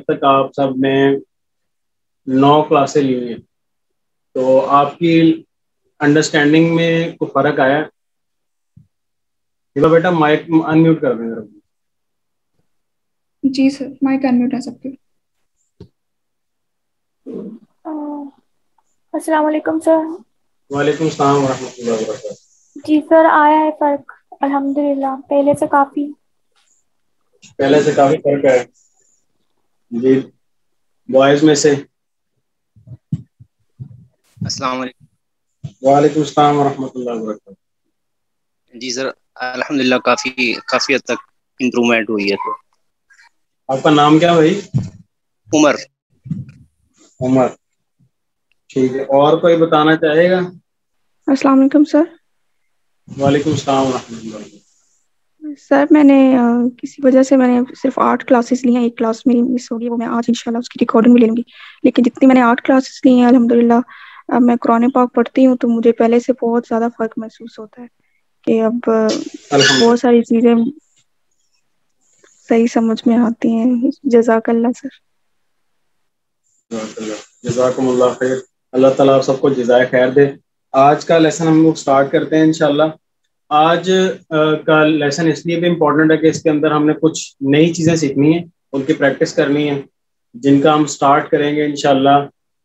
تک آپ سب نے 9 کلاسیں لی ہیں، تو آپ کی انڈرسٹینڈنگ میں کوئی فرق آیا؟ بیٹا مائک انمیوٹ کر دیں ذرا۔ جی سر، مائک انمیوٹ ہے سب کے۔ السلام علیکم سر۔ وعلیکم السلام ورحمۃ اللہ وبرکاتہ۔ جی سر، آیا ہے فرق الحمدللہ، پہلے سے کافی فرق ہے جی۔ بوائز میں سے السلام علیکم۔ وعلیکم السلام ورحمۃ اللہ وبرکاتہ۔ جی سر الحمدللہ کافی حد تک امپرومنٹ ہوئی ہے۔ تو آپ کا نام کیا بھائی؟ عمر۔ ٹھیک ہے، اور کوئی بتانا چاہے گا؟ السلام علیکم سر۔ وعلیکم السلام ورحمۃ اللہ وبرکاتہ۔ سر میں نے کسی وجہ سے میں نے صرف 8 کلاسز لی ہیں، ایک کلاس میری مس ہو گئی، وہ میں آج انشاءاللہ اس کی ریکارڈنگ بھی لے لوں گی، لیکن جتنی میں نے 8 کلاسز لی ہیں الحمدللہ اب میں قرآن پاک پڑھتی ہوں تو مجھے پہلے سے بہت زیادہ فرق محسوس ہوتا ہے کہ اب بہت ساری چیزیں صحیح سمجھ میں آتی ہیں۔ جزاک اللہ سر۔ جزاکم اللہ خیر، اللہ تعالیٰ آپ سب کو جزائے خیر دے۔ آج کا لیسن ہم لوگ سٹارٹ کرتے ہیں انشاءاللہ۔ آج کا لیسن اس لیے بھی امپورٹنٹ ہے کہ اس کے اندر ہم نے کچھ نئی چیزیں سیکھنی ہیں، ان کی پریکٹس کرنی ہے، جن کا ہم سٹارٹ کریں گے انشاءاللہ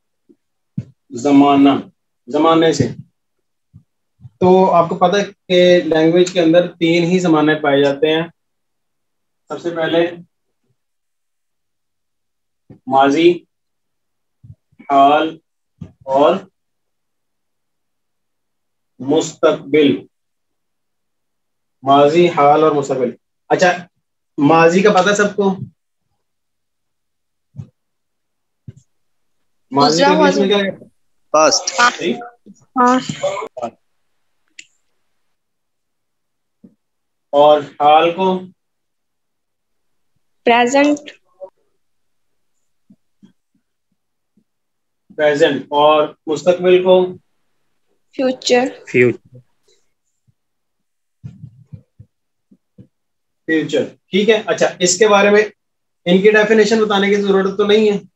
زمانے سے۔ تو آپ کو پتہ ہے کہ لینگویج کے اندر 3 ہی زمانے پائے جاتے ہیں۔ سب سے پہلے ماضی، حال اور مستقبل۔ ماضی، حال اور مستقبل۔ اچھا، ماضی کا پتہ سب کو؟ ماضی کے انگلش میں کیا ہے؟ پاسٹ۔ اور حال کو؟ پریزنٹ۔ اور مستقبل کو؟ فیوچر۔ ٹھیک ہے۔ اچھا، اس کے بارے میں ان کی ڈیفینیشن بتانے کی ضرورت تو نہیں ہے؟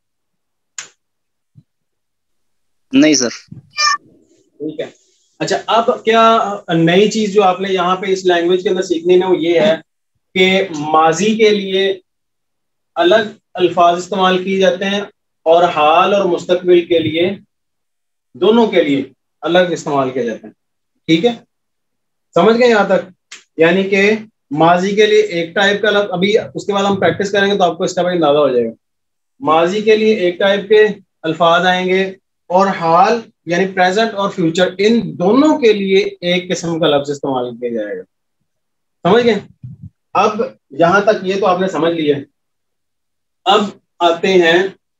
نہیں سر۔ ٹھیک ہے۔ اچھا، اب کیا نئی چیز جو آپ نے یہاں پہ اس لینگویج کے اندر سیکھنی ہے وہ یہ ہے کہ ماضی کے لیے الگ الفاظ استعمال کیے جاتے ہیں اور حال اور مستقبل کے لیے، دونوں کے لیے الگ استعمال کیے جاتے ہیں۔ ٹھیک ہے، سمجھ گئے یہاں تک؟ یعنی کہ ماضی کے لیے ایک ٹائپ کا لفظ، ابھی اس کے بعد ہم پریکٹس کریں گے تو آپ کو اس کا بھی اندازہ ہو جائے گا۔ ماضی کے لیے ایک ٹائپ کے الفاظ آئیں گے اور حال یعنی پریزنٹ اور فیوچر، ان دونوں کے لیے ایک قسم کا لفظ استعمال کیا جائے گا۔ سمجھ گئے؟ اب یہاں تک یہ تو آپ نے سمجھ لیا۔ اب آتے ہیں،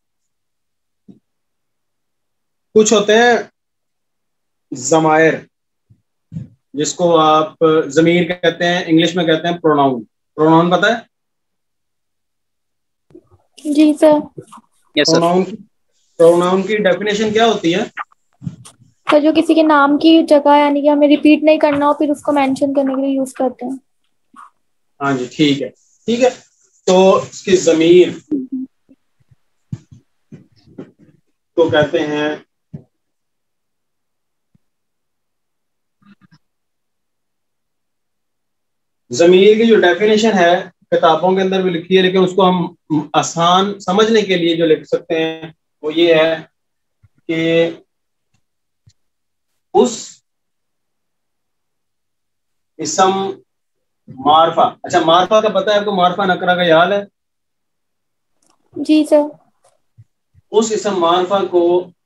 کچھ ہوتے ہیں ضمائر، جس کو آپ ضمیر کہتے ہیں، انگلش میں کہتے ہیں پروناؤن۔ پروناؤن پتہ ہے؟ جی سر۔ یس سر۔ پروناؤن کی ڈیفینیشن کیا ہوتی ہے؟ سر جو کسی کے نام کی جگہ یعنی کہ ہمیں ریپیٹ نہیں کرنا ہو، پھر اس کو مینشن کرنے کے لیے یوز کرتے ہیں۔ ہاں جی، ٹھیک ہے ٹھیک ہے۔ تو اس کی ضمیر کو کہتے ہیں ضمیر کی جو ڈیفینیشن ہے کتابوں کے اندر بھی لکھی ہے، لیکن اس کو ہم آسان سمجھنے کے لیے جو لکھ سکتے ہیں وہ یہ ہے کہ اس اسم معرفہ، اچھا معرفہ کا پتہ ہے آپ کو؟ معرفہ نکرہ کا یاد ہے؟ جی سر۔ اس اسم معرفہ کو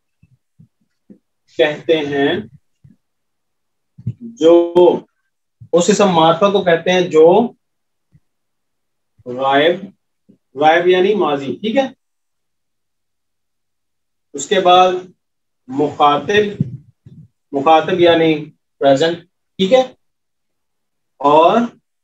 کہتے ہیں جو، اس اسم معرفہ کو کہتے ہیں جو غائب یعنی ماضی، ٹھیک ہے۔ اس کے بعد مخاطب یعنی پریزنٹ، ٹھیک ہے۔ اور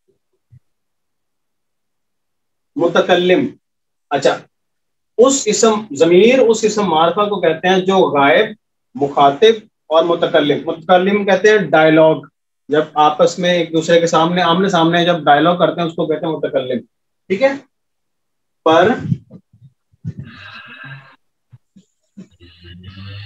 متکلم، اچھا اس اسم ضمیر اس اسم معرفہ کو کہتے ہیں جو غائب، مخاطب اور متکلم کہتے ہیں ڈائلاگ، جب آپس میں ایک دوسرے کے سامنے آمنے سامنے جب ڈائلاگ کرتے ہیں اس کو کہتے ہیں متکلم، ٹھیک ہے۔ پر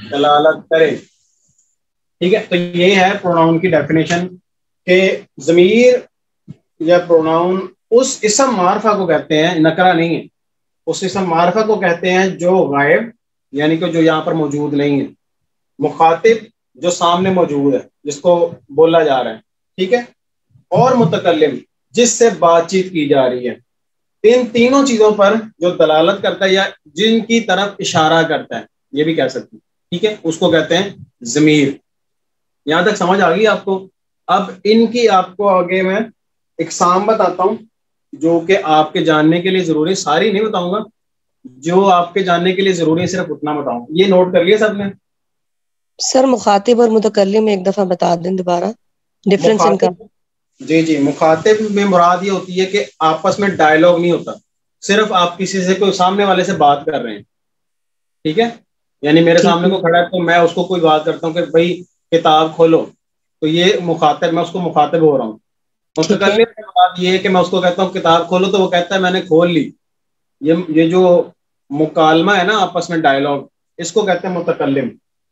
دلالت کرے. ٹھیک ہے, تو یہ ہے پروناؤن کی ڈیفینیشن کہ ضمیر یا پروناؤن اس اسم معرفہ کو کہتے ہیں, نکرہ نہیں ہے, اس اسم معرفہ کو کہتے ہیں جو غائب یعنی کہ جو یہاں پر موجود نہیں ہے, مخاطب جو سامنے موجود ہے جس کو بولا جا رہا ہے, ٹھیک ہے, اور متکلم جس سے بات چیت کی جا رہی ہے. ان تینوں چیزوں پر جو دلالت کرتا ہے یا جن کی طرف اشارہ کرتا ہے, یہ بھی کہہ سکتے ہیں, ٹھیک ہے, اس کو کہتے ہیں ضمیر. یہاں تک سمجھ آ گئی آپ کو؟ اب ان کی آپ کو آگے میں اقسام بتاتا ہوں جو کہ آپ کے جاننے کے لیے ضروری, ساری نہیں بتاؤں گا, جو آپ کے جاننے کے لیے ضروری ہے صرف اتنا بتاؤں. یہ نوٹ کر لیے سب نے؟ سر مخاطب اور متکلم ایک دفعہ بتا دیں دوبارہ ڈفرینس ان کا. جی جی, مخاطب میں مراد یہ ہوتی ہے کہ آپس میں ڈائلاگ نہیں ہوتا, صرف آپ کسی سے کوئی سامنے والے سے بات کر رہے ہیں, ٹھیک ہے, یعنی میرے سامنے کو کھڑا ہے تو میں اس کو کوئی بات کرتا ہوں کہ بھائی کتاب کھولو, تو یہ مخاطب, میں اس کو مخاطب ہو رہا ہوں. متکلم کی بات یہ ہے کہ میں اس کو کہتا ہوں کتاب کھولو تو وہ کہتا ہے میں نے کھول لی. یہ جو مکالمہ ہے نا آپس میں ڈائلاگ, اس کو کہتے ہیں متکلم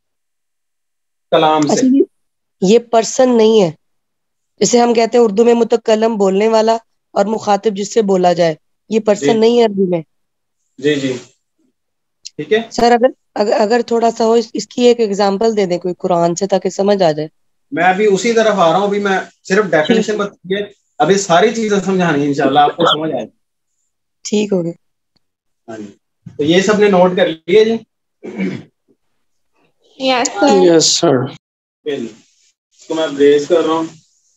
کلام سے. یہ پرسن نہیں ہے, جسے ہم کہتے ہیں اردو میں متکلم بولنے والا اور مخاطب جس سے بولا جائے, یہ پرسن نہیں ہے عربی میں. جی جی ٹھیک ہے سر, اگر تھوڑا سا ہو اس کی ایک ایگزامپل دے دیں کوئی قرآن سے تاکہ سمجھ آ جائے. میں ابھی اسی طرف آ رہا ہوں, ابھی میں صرف ڈیفینیشن بتائیے, ابھی ساری چیزیں سمجھانی ہے انشاءاللہ, آپ کو سمجھ آئے. ٹھیک ہو گیا. ہاں جی, تو یہ سب نے نوٹ کر لیے جی؟ یس سر. اس کو میں بریز کر رہا ہوں.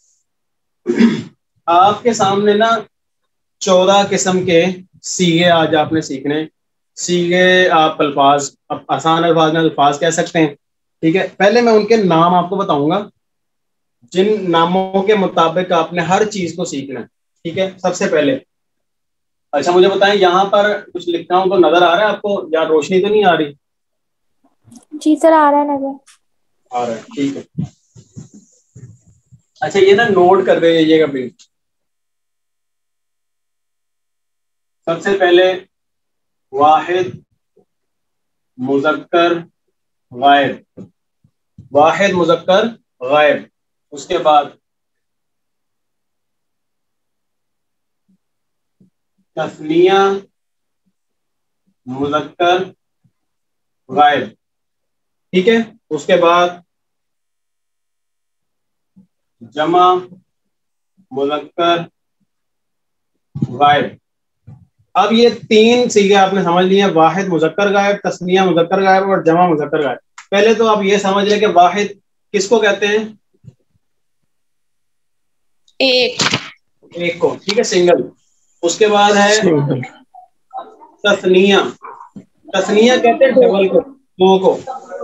آپ کے سامنے نا 14 قسم کے سیغے آج آپ نے سیکھنے. سیغے آپ الفاظ, آسان الفاظ میں الفاظ کہہ سکتے ہیں, ٹھیک ہے. پہلے میں ان کے نام آپ کو بتاؤں گا, جن ناموں کے مطابق آپ نے ہر چیز کو سیکھنا ہے, ٹھیک ہے. سب سے پہلے اچھا مجھے بتائیں, یہاں پر کچھ لکھا ہوں تو نظر آ رہا ہے آپ کو, یا روشنی تو نہیں آ رہی؟ جی سر آ رہا ہے نظر. آ رہا ہے, ٹھیک ہے. اچھا یہ نا نوٹ کر دے یہ کبھی. سب سے پہلے واحد مذکر غائب, واحد مذکر غائب. اس کے بعد تثنیہ مذکر غائب, ٹھیک ہے. اس کے بعد جمع مذکر غائب. اب یہ 3 صیغے آپ نے سمجھ لیے, واحد مذکر غائب, تثنیہ مذکر غائب اور جمع مذکر غائب. پہلے تو آپ یہ سمجھ لیں کہ واحد کس کو کہتے ہیں؟ ایک کو, ٹھیک ہے, سنگل. اس کے بعد ہے تثنیہ. تثنیہ کہتے ہیں ڈبل کو, 2 کو.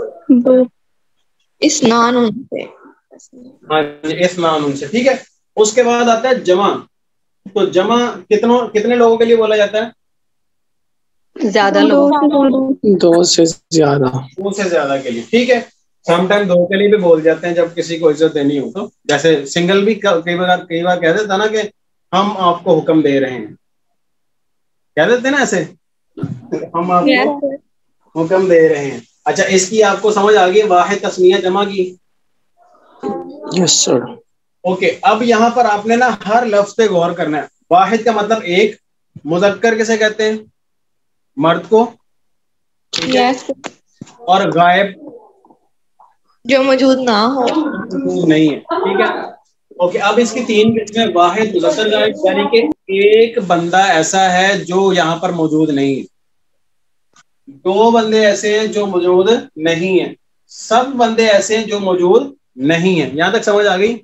اسنان سے, ہاں اسنان ان سے, ٹھیک ہے. اس کے بعد آتا ہے جمع. تو جمع کتنے لوگوں کے لیے بولا جاتا ہے؟ زیادہ لوگ, 2 سے زیادہ, 2 سے زیادہ کے لیے, ٹھیک ہے. سم ٹائم 2 کے لیے بھی بول جاتے ہیں جب کسی کو عزت دینی ہو تو, جیسے سنگل بھی کئی بار کہہ دیتا نا کہ ہم آپ کو حکم دے رہے ہیں, کہہ دیتے نا ایسے, ہم آپ کو حکم دے رہے ہیں. اچھا اس کی آپ کو سمجھ آ گئی, واحد تثنیہ جمع کی. یس سر. اوکے, اب یہاں پر آپ نے نا ہر لفظ پہ غور کرنا ہے. واحد کا مطلب ایک, مذکر کسے کہتے ہیں؟ مرد کو, ٹھیک ہے. اور غائب جو موجود نہ ہو, نہیں ہے, ٹھیک ہے. اوکے, اب اس کی 3 قسمیں, واحد مذکر غائب, یعنی کہ ایک بندہ ایسا ہے جو یہاں پر موجود نہیں ہے. 2 بندے ایسے ہیں جو موجود نہیں ہیں. سب بندے ایسے ہیں جو موجود نہیں ہیں. یہاں تک سمجھ آ گئی؟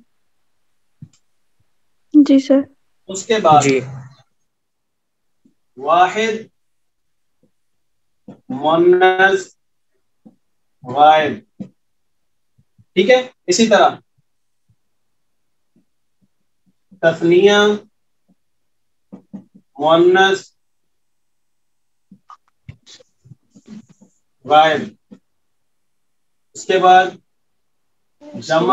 جی سر. اس کے بعد جی واحد مؤنث غائب, ٹھیک ہے. اسی طرح تثنیہ مؤنث غائب. اس کے بعد جمع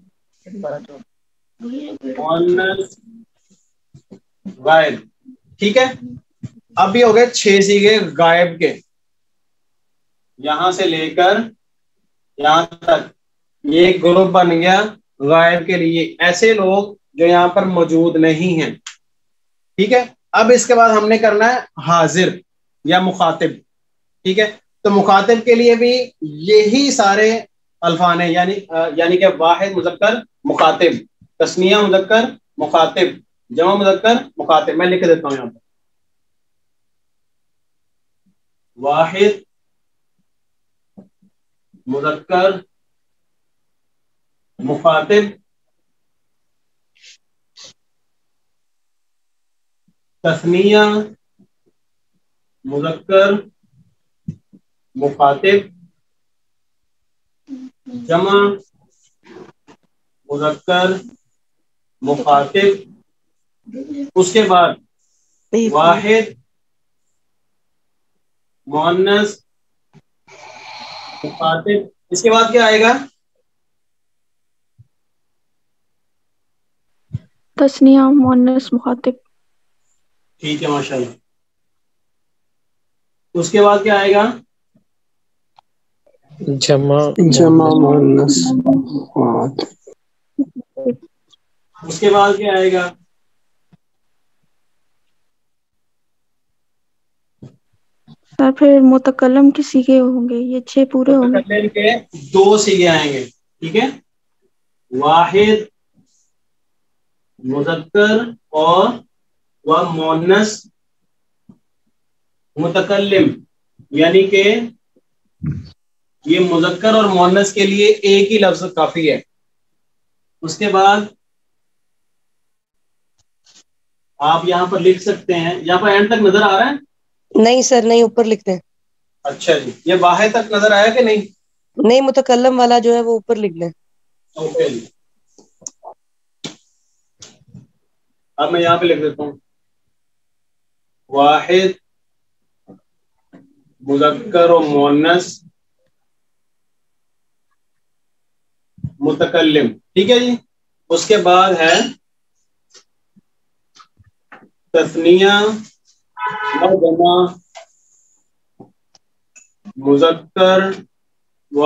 مؤنث غائب, ٹھیک ہے. اب یہ ہو گئے 6 صیغے غائب کے, یہاں سے لے کر یہاں تک یہ ایک گروپ بن گیا غائب کے لیے، ایسے لوگ جو یہاں پر موجود نہیں ہیں. ٹھیک ہے. اب اس کے بعد ہم نے کرنا ہے حاضر یا مخاطب. ٹھیک ہے. تو مخاطب کے لیے بھی یہی سارے الفاظ ہیں، یعنی کہ واحد مذکر مخاطب، تثنیہ مذکر مخاطب، جمع مذکر مخاطب. میں لکھ دیتا ہوں یہاں پر، واحد مذکر مخاطب، تثنیہ مذکر مخاطب، جمع مذکر مخاطب. اس کے بعد واحد مؤنث مخاطب. اس کے بعد کیا آئے گا؟ تثنیہ مؤنث مخاطب. ٹھیک ہے ماشاء اللہ. اس کے بعد کیا آئے گا؟ جمع مؤنث مخاطب. اس کے بعد کیا آئے گا؟ سر پھر متکلم کے سیغے ہوں گے، یہ 6 پورے ہوں گے. متکلم کے 2 سیغے آئیں گے. ٹھیک ہے. واحد مذکر اور مؤنث متکلم، یعنی کہ یہ مذکر اور مؤنث کے لیے ایک ہی لفظ کافی ہے. اس کے بعد آپ یہاں پر لکھ سکتے ہیں، یہاں پر اینڈ تک نظر آ رہا ہے؟ نہیں سر نہیں، اوپر لکھتے ہیں. اچھا جی. یہ واحد تک نظر آیا کہ نہیں؟ نہیں، متکلم والا جو ہے وہ اوپر لکھ دیں. اوکے جی. اب میں یہاں پہ لکھ دیتا ہوں واحد مذکر و مؤنث متکلم. ٹھیک ہے جی. اس کے بعد ہے تثنیہ و جمع مذکر و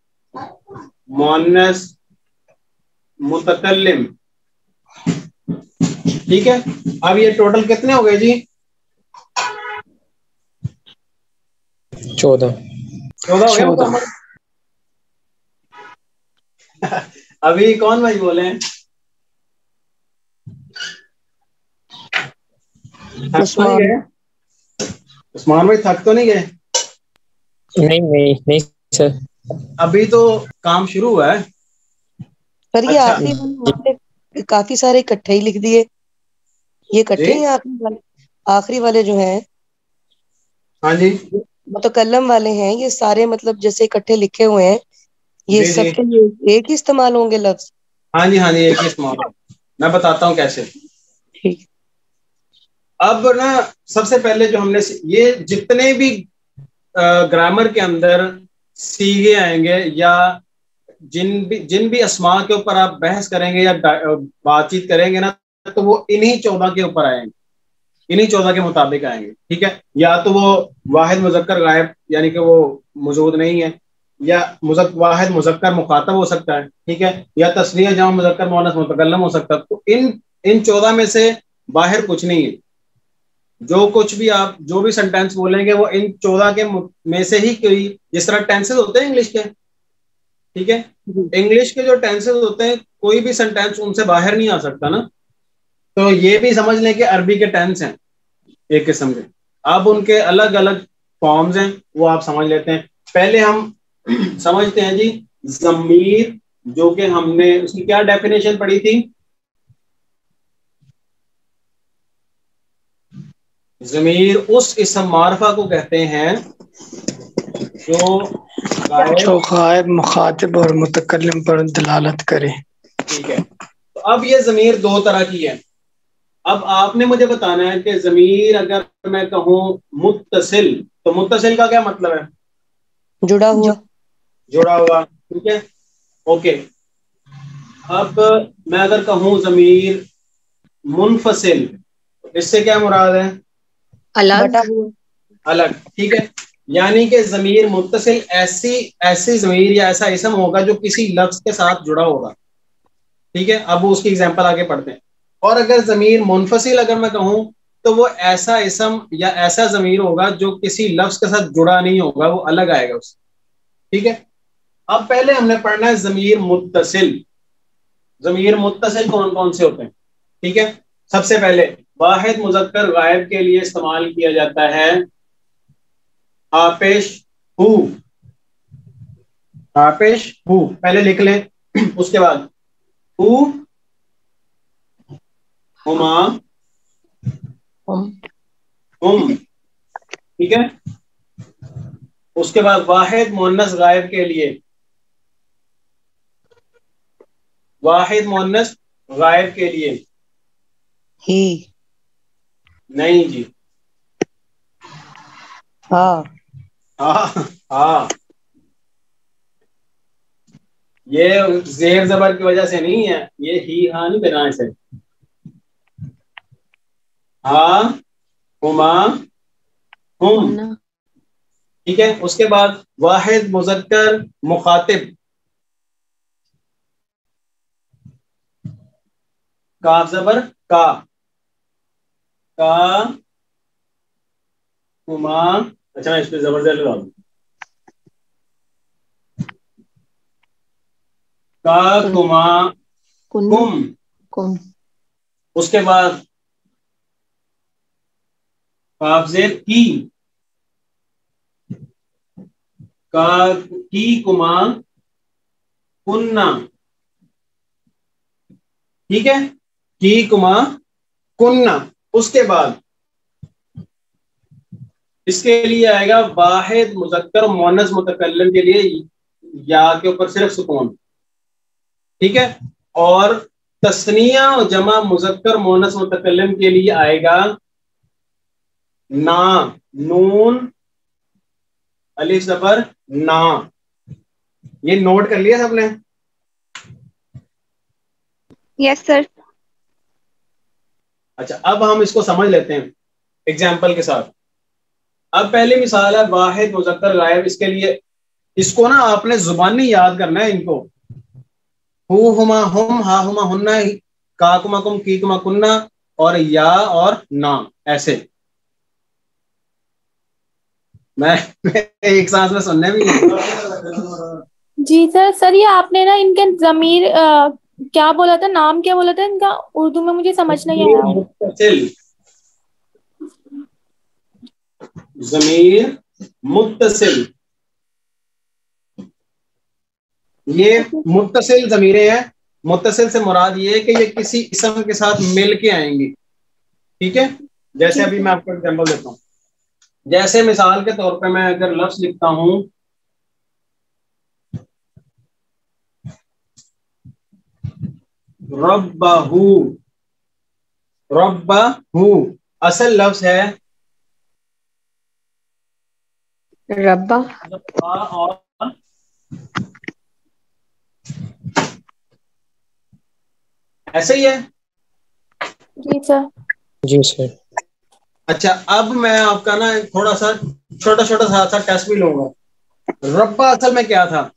مؤنث متکلم. ٹھیک ہے. اب یہ ٹوٹل کتنے ہو گئے جی؟ 14 ہو گیا. ابھی کون بھائی بولے ہیں؟ عثمان بھائی تھک تو نہیں گئے؟ نہیں سر. ابھی تو کام شروع ہوا ہے. سر یہ آخری کافی سارے اکٹھے ہی لکھ دیے. یہ اکٹھے ہی آخری والے جو ہیں، ہاں جی متکلم والے ہیں، یہ سارے مطلب جیسے اکٹھے لکھے ہوئے ہیں، یہ جی سب کے لیے ایک ہی استعمال ہوں گے لفظ؟ ہاں جی ایک ہی استعمال. میں بتاتا ہوں کیسے. ٹھیک. اب نا سب سے پہلے جو ہم نے یہ جتنے بھی گرامر کے اندر سیغے آئیں گے یا جن بھی اسماء کے اوپر آپ بحث کریں گے یا بات چیت کریں گے نا، تو وہ انہی 14 کے اوپر آئیں گے، انہی 14 کے مطابق آئیں گے. ٹھیک ہے. یا تو وہ واحد مذکر غائب یعنی کہ وہ موجود نہیں ہے، یا واحد مذکر مخاطب ہو سکتا ہے. ٹھیک ہے. یا تثنیہ جمع مذکر مؤنث متکلم ہو سکتا ہے. تو ان 14 میں سے باہر کچھ نہیں ہے. جو کچھ بھی آپ جو بھی سینٹینس بولیں گے وہ ان 14 کے میں سے ہی کوئی، جس طرح ٹینسز ہوتے ہیں انگلش کے. ٹھیک ہے. انگلش کے جو ٹینسز ہوتے ہیں کوئی بھی سینٹینس ان سے باہر نہیں آ سکتا نا. تو یہ بھی سمجھ لیں کہ عربی کے ٹینس ہیں ایک قسم کے. اب ان کے الگ الگ فارمز ہیں، وہ آپ سمجھ لیتے ہیں. پہلے ہم سمجھتے ہیں جی ضمیر، جو کہ ہم نے اس کی کیا ڈیفینیشن پڑھی تھی؟ ضمیر اس اسم معرفہ کو کہتے ہیں جو غائب مخاطب اور متکلم پر دلالت کرے. ٹھیک ہے. تو اب یہ ضمیر 2 طرح کی ہے. اب آپ نے مجھے بتانا ہے کہ ضمیر اگر میں کہوں متصل، تو متصل کا کیا مطلب ہے؟ جڑا ہوا. ٹھیک ہے. اوکے. اب میں اگر کہوں ضمیر منفصل، اس سے کیا مراد ہے؟ الگ. ٹھیک ہے. یعنی کہ ضمیر متصل ایسی ضمیر یا ایسا اسم ہوگا جو کسی لفظ کے ساتھ جڑا ہوگا. ٹھیک ہے, اب اس کی ایگزامپل آگے پڑھتے ہیں. اور اگر ضمیر منفصل اگر میں کہوں تو وہ ایسا اسم یا ایسا ضمیر ہوگا جو کسی لفظ کے ساتھ جڑا نہیں ہوگا, وہ الگ آئے گا اس سے. ٹھیک ہے, اب پہلے ہم نے پڑھنا ہے ضمیر متصل. ضمیر متصل کون کون سے ہوتے ہیں؟ ٹھیک ہے, سب سے پہلے واحد مذکر غائب کے لیے استعمال کیا جاتا ہے آپیش ہو. آپیش ہو پہلے لکھ لیں, اس کے بعد ہو, ہما, ہم. ٹھیک ہے, اس کے بعد واحد مؤنث غائب کے لیے, واحد مؤنث غائب کے لیے ہی. نہیں جی, ہاں. ہاں یہ زیر زبر کی وجہ سے نہیں ہے, یہ ہی ہاں نہیں دینا اسے. ہاں, ہما, ہم. ٹھیک ہے, اس کے بعد واحد مذکر مخاطب, کاف زبر کا, ہما. اچھا اس پہ زبردست لگا دوں, کا کما کم. اس کے بعد کاف زیر کی, کا کی کما کننا. ٹھیک ہے, کی کما کننا. اس کے بعد اس کے لیے آئے گا واحد مذکر مؤنث متکلم کے لیے یا کے اوپر صرف سکون. ٹھیک ہے, اور تثنیہ و جمع مذکر مؤنث متکلم کے لیے آئے گا نا, نون الف زبر نا. یہ نوٹ کر لیا سب نے؟ یس سر. اچھا, اب ہم اس کو سمجھ لیتے ہیں ایگزامپل کے ساتھ. اب پہلی مثال ہے واحد مذکر غائب. اس کے لیے اس کو نا آپ نے زبانی یاد کرنا ہے ان کو. ہو ہما ہم, ہا ہما ہننا, کا کما کم, کی کما کننا, اور یا اور نا. ایسے میں ایک سانس میں سننے بھی جی سر یہ آپ نے نا ان کے ضمیر کیا بولا تھا, نام کیا بولا تھا ان کا, اردو میں مجھے سمجھ نہیں آیا. متصل, ضمیر متصل. یہ متصل ضمیریں ہیں. متصل سے مراد یہ ہے کہ یہ کسی اسم کے ساتھ مل کے آئیں گی. ٹھیک ہے, جیسے ابھی میں آپ کو ایگزامپل دیتا ہوں. جیسے مثال کے طور پہ میں اگر لفظ لکھتا ہوں ربہ, ربہ اصل لفظ ہے ربا, اور ایسے ہی ہے. جی سر. جی سر. اچھا, اب میں آپ کا نا تھوڑا سا چھوٹا سا ٹیسٹ بھی لوں گا. ربا اصل میں کیا تھا؟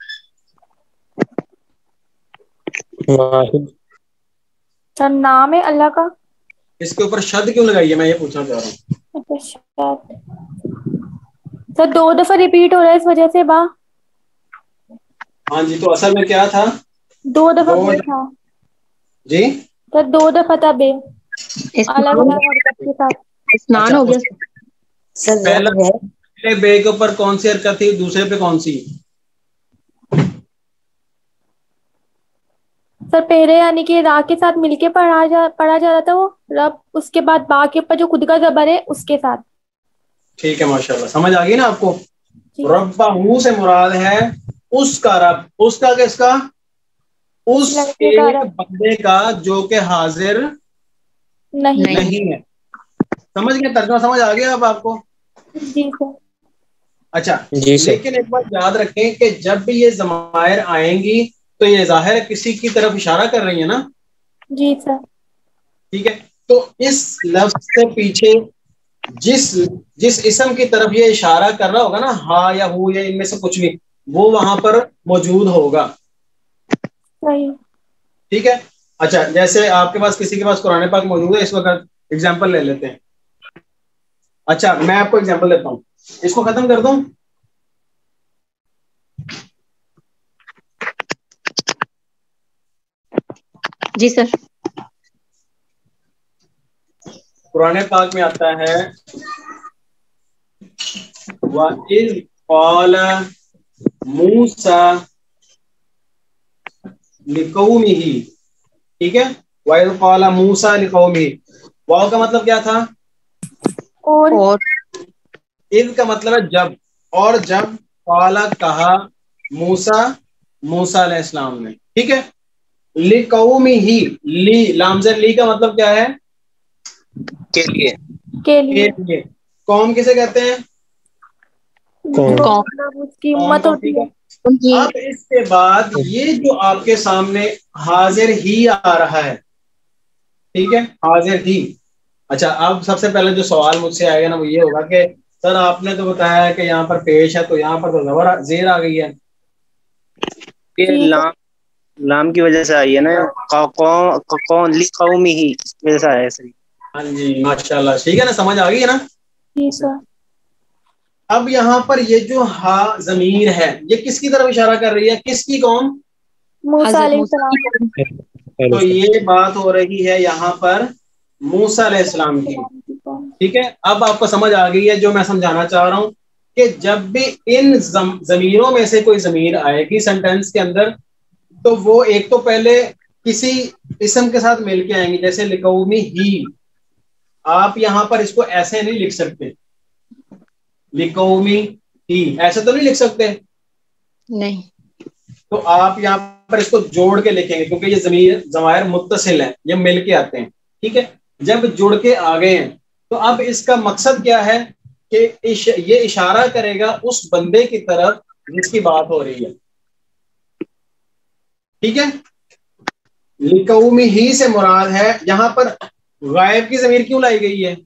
واحد. سر نام ہے اللہ کا. اس کے اوپر شد کیوں لگائی ہے, میں یہ پوچھنا چاہ رہا ہوں. سر 2 دفعہ ریپیٹ ہو رہا ہے اس وجہ سے با. ہاں جی, تو اصل میں کیا تھا؟ 2 دفعہ بے تھا جی سر, 2 دفعہ تھا بے, الگ الگ حرکت کے ساتھ. اسنان ہو گیا سر. پہلے بے کے اوپر کون سی حرکت تھی, دوسرے پہ کون سی؟ سر پہلے یعنی کہ را کے ساتھ مل کے پڑھا جا رہا تھا وہ رب, اس کے بعد با کے اوپر جو خود کا زبر ہے اس کے ساتھ. ٹھیک ہے, ماشاءاللہ سمجھ آ گئی نا آپ کو. ربہ سے مراد ہے اس کا رب. اس کا کس کا؟ اس ایک بندے کا جو کہ حاضر نہیں ہے. سمجھ گئے, ترجمہ سمجھ آ گیا اب آپ کو؟ جی سر. اچھا جی سر. لیکن ایک بات یاد رکھیں کہ جب بھی یہ ضمائر آئیں گی تو یہ ظاہر ہے کسی کی طرف اشارہ کر رہی ہے نا. جی سر. ٹھیک ہے, تو اس لفظ سے پیچھے جس اسم کی طرف یہ اشارہ کر رہا ہوگا نا، ہاں یا ہو یا ان میں سے کچھ بھی، وہ وہاں پر موجود ہوگا. صحیح. ٹھیک ہے. اچھا جیسے آپ کے پاس کسی کے پاس قرآن پاک موجود ہے اس وقت، اگزامپل لے لیتے ہیں. اچھا میں آپ کو اگزامپل دیتا ہوں، اس کو ختم کر دوں. جی سر. قرآن پاک میں آتا ہے وَإِذْ قَالَ مُوسَىٰ لِقَوْمِهِ. ٹھیک ہے. وَإِذْ قَالَ مُوسَىٰ لِقَوْمِهِ، واو کا مطلب کیا تھا؟ اور اذ کا مطلب ہے جب، اور جب قالا کہا موسیٰ موسیٰ علیہ السلام نے. ٹھیک ہے. لِقَوْمِهِ، لی لام زیر لی کا مطلب کیا ہے؟ کے لیے. کے لیے. قوم کسے کہتے ہیں؟ جو مطلب اس کی امت ہوتی ہے. اب اس کے بعد یہ جو آپ کے سامنے حاضر ہی آ رہا ہے، ٹھیک ہے، حاضر ہی. اچھا اب سب سے پہلے جو سوال مجھ سے آئے گا نا وہ یہ ہوگا کہ سر آپ نے تو بتایا ہے کہ یہاں پر پیش ہے، تو یہاں پر تو زیر آ گئی ہے. لام کی وجہ سے آئی ہے نا، قوم ہی وجہ سے آیا ہے. صحیح. ہاں جی ماشاء اللہ. ٹھیک ہے نا، سمجھ آ گئی ہے نا. جی سر. اب یہاں پر یہ جو ہا ضمیر ہے یہ کس کی طرف اشارہ کر رہی ہے؟ کس کی قوم؟ موسیٰ علیہ السلام. تو یہ بات ہو رہی ہے یہاں پر موسیٰ علیہ السلام کی. ٹھیک ہے. اب آپ کو سمجھ آ گئی ہے جو میں سمجھانا چاہ رہا ہوں کہ جب بھی ان ضمیروں میں سے کوئی ضمیر آئے گی سینٹینس کے اندر، تو وہ ایک تو پہلے کسی اسم کے ساتھ مل کے آئیں گی. جیسے لقومی ہی، آپ یہاں پر اس کو ایسے نہیں لکھ سکتے، لقومی ہی ایسے تو نہیں لکھ سکتے. نہیں. تو آپ یہاں پر اس کو جوڑ کے لکھیں گے کیونکہ یہ ضمائر متصل ہیں، یہ مل کے آتے ہیں. ٹھیک ہے. جب جڑ کے آ گئے ہیں تو اب اس کا مقصد کیا ہے کہ یہ اشارہ کرے گا اس بندے کی طرف جس کی بات ہو رہی ہے. ٹھیک ہے. لقومی ہی سے مراد ہے یہاں پر غائب کی ضمیر کیوں لائی گئی ہے؟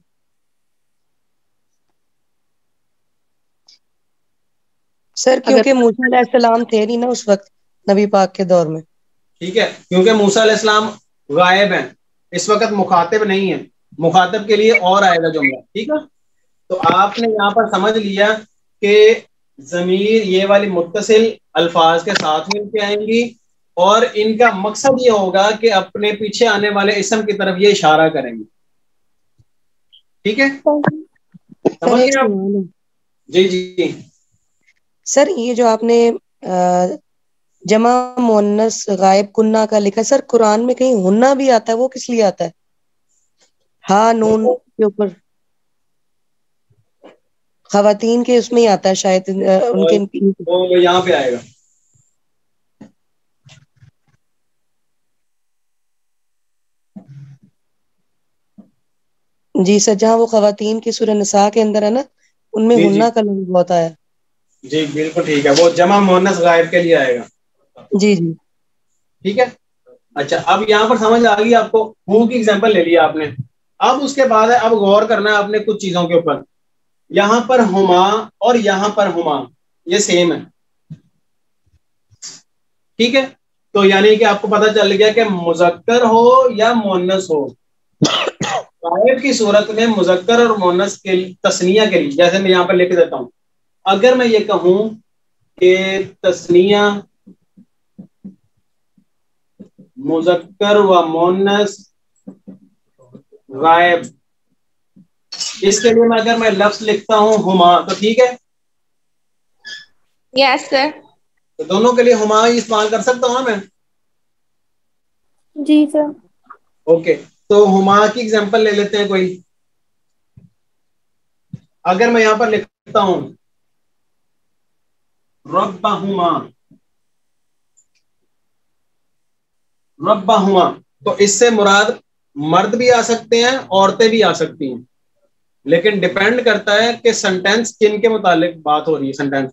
سر کیونکہ موسیٰ علیہ السلام تھے نہیں نا اس وقت نبی پاک کے دور میں. ٹھیک ہے. کیونکہ موسیٰ علیہ السلام غائب ہیں، اس وقت مخاطب نہیں ہے، مخاطب کے لیے اور آئے گا جملہ. ٹھیک ہے. تو آپ نے یہاں پر سمجھ لیا کہ ضمیر یہ والی متصل الفاظ کے ساتھ مل کے آئیں گی اور ان کا مقصد یہ ہوگا کہ اپنے پیچھے آنے والے اسم کی طرف یہ اشارہ کریں گے. ٹھیک ہے. سمجھ گئے آپ؟ جی جی سر یہ جو آپ نے جمع مؤنث غائب کنہ کا لکھا، سر قرآن میں کہیں ہننا بھی آتا ہے، وہ کس لیے آتا ہے؟ ہاں نون کے اوپر خواتین کے اس میں ہی آتا ہے شاید ان کے وہ یہاں پہ آئے گا. جی سر، جہاں وہ خواتین کی سورہ نساء کے اندر ہے نا، ان میں ہننا کا لفظ بہت آیا. جی بالکل ٹھیک ہے، وہ جمع مؤنث غائب کے لیے آئے گا. جی جی ٹھیک ہے. اچھا اب یہاں پر سمجھ آ گئی آپ کو، ہو کی ایگزامپل لے لیا آپ نے. اب اس کے بعد ہے اب غور کرنا ہے آپ نے کچھ چیزوں کے اوپر. یہاں پر ہما اور یہاں پر ہما یہ سیم ہے. ٹھیک ہے. تو یعنی کہ آپ کو پتہ چل گیا کہ مذکر ہو یا مؤنث ہو، غائب کی صورت میں مذکر اور مؤنث کے تثنیہ کے لیے، جیسے میں یہاں پر لکھ دیتا ہوں، اگر میں یہ کہوں کہ تثنیہ مذکر و مؤنث غائب، اس کے لیے اگر میں لفظ لکھتا ہوں ہما تو ٹھیک ہے. یس سر. تو دونوں کے لیے ہما ہی استعمال کر سکتا ہوں نا میں. جی سر. اوکے. تو ہما کی ایگزامپل لے لیتے ہیں کوئی. اگر میں یہاں پر لکھتا ہوں ربہما، ربہما، تو اس سے مراد مرد بھی آ سکتے ہیں، عورتیں بھی آ سکتی ہیں، لیکن ڈیپینڈ کرتا ہے کہ سینٹینس کن کے متعلق بات ہو رہی ہے. سینٹینس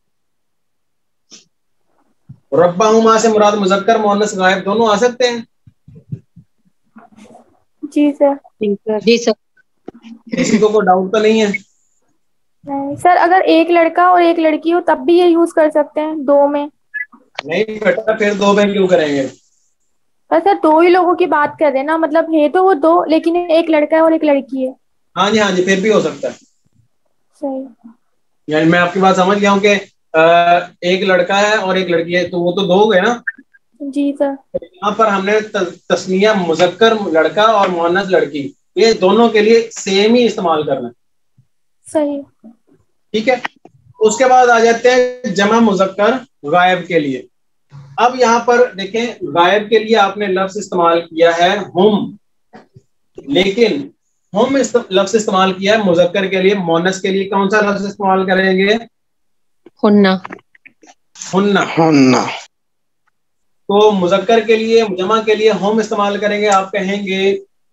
ربہما سے مراد مذکر مؤنث غائب دونوں آ سکتے ہیں. جی سر. جی سر. کسی کو کوئی ڈاؤٹ تو نہیں ہے؟ نہیں سر، اگر ایک لڑکا اور ایک لڑکی ہو تب بھی یہ یوز کر سکتے ہیں دو میں؟ نہیں بیٹا، پھر دو میں کیوں کریں گے؟ سر دو ہی لوگوں کی بات کر رہے ہیں نا، مطلب ہے تو وہ دو لیکن ایک لڑکا ہے اور ایک لڑکی ہے. ہاں جی پھر بھی ہو سکتا ہے. صحیح. یعنی میں آپ کی بات سمجھ گیا ہوں کہ ایک لڑکا ہے اور ایک لڑکی ہے تو وہ تو دو ہو گئے نا. جی سر. یہاں پر ہم نے تسنیہ مذکر لڑکا اور مؤنث لڑکی یہ دونوں کے لیے سیم ہی استعمال کرنا ہے. صحیح. ٹھیک ہے. اس کے بعد آ جاتے ہیں جمع مذکر غائب کے لیے. اب یہاں پر دیکھیں غائب کے لیے آپ نے لفظ استعمال کیا ہے ہم، لیکن ہم لفظ استعمال کیا ہے مذکر کے لیے. مؤنث کے لیے کون سا لفظ استعمال کریں گے؟ ہننا. ہننا. تو مذکر کے لیے جمع کے لیے ہم استعمال کریں گے. آپ کہیں گے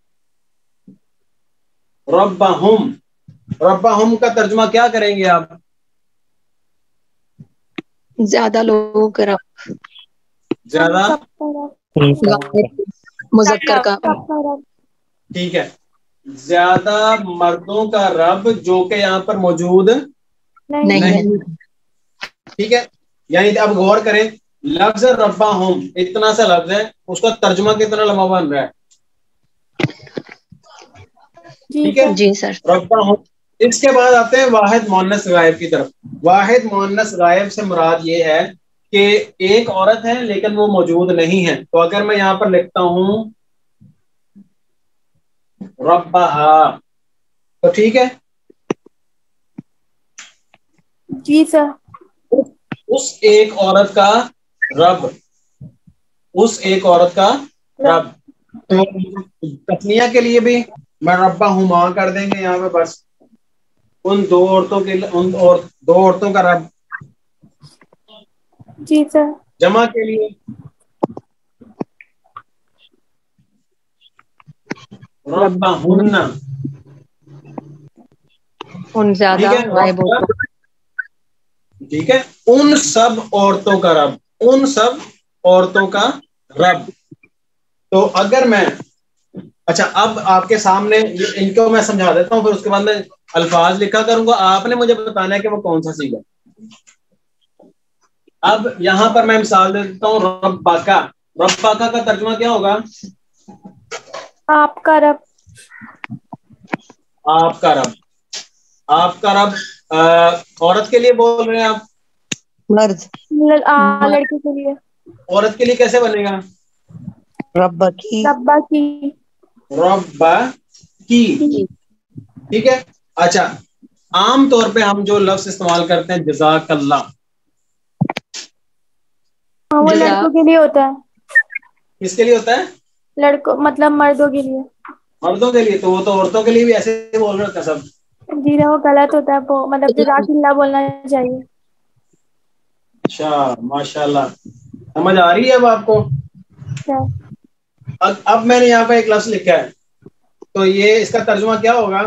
ربہم. ربہم کا ترجمہ کیا کریں گے آپ؟ زیادہ لوگوں کا رب. زیادہ مذکر کا. ٹھیک ہے. زیادہ مردوں کا رب جو کہ یہاں پر موجود نہیں. ٹھیک ہے. یعنی اب غور کریں، لفظ ربہم اتنا سا لفظ ہے، اس کا ترجمہ کتنا لمبا بن رہا ہے؟ ٹھیک ہے. جی سر. ربہم. اس کے بعد آتے ہیں واحد مؤنث غائب کی طرف. واحد مؤنث غائب سے مراد یہ ہے کہ ایک عورت ہے لیکن وہ موجود نہیں ہے. تو اگر میں یہاں پر لکھتا ہوں ربہا تو ٹھیک ہے. جی سر. اس ایک عورت کا رب، اس ایک عورت کا رب. تو تسنیہ کے لیے بھی میں ربہما کر دیں گے یہاں پہ، بس ان دو عورتوں کے دو عورتوں کا رب. جی سر. جمع کے لیے ربہن. ان زیادہ غائب ہوتا. ٹھیک ہے. ان سب عورتوں کا رب، ان سب عورتوں کا رب. تو اگر میں اچھا اب آپ کے سامنے ان کو میں سمجھا دیتا ہوں، پھر اس کے بعد میں الفاظ لکھا کروں گا. آپ نے مجھے بتانا ہے کہ وہ کون سا سیگا. اب یہاں پر میں مثال دے دیتا ہوں. ربکا. ربکا کا ترجمہ کیا ہوگا؟ آپ کا رب. آپ کا رب. آپ کا رب عورت کے لیے بول رہے ہیں آپ؟ مرد. لڑکی کے لیے. عورت کے لیے کیسے بنے گا؟ ربا کی. ربا کی. ربا کی. ٹھیک ہے. اچھا عام طور پہ ہم جو لفظ استعمال کرتے ہیں جزاک اللہ، وہ لڑکوں کے لیے ہوتا ہے. کس کے لیے ہوتا ہے؟ لڑکوں مطلب مردوں کے لیے. مردوں کے لیے. تو وہ تو عورتوں کے لیے بھی ایسے بول رہے تھے سب. جی وہ غلط ہوتا ہے، وہ مطلب جزاک اللہ بولنا چاہیے. اچھا ماشاء اللہ، سمجھ آ رہی ہے اب آپ کو؟ اب میں نے یہاں پہ ایک لفظ لکھا ہے، تو یہ اس کا ترجمہ کیا ہوگا؟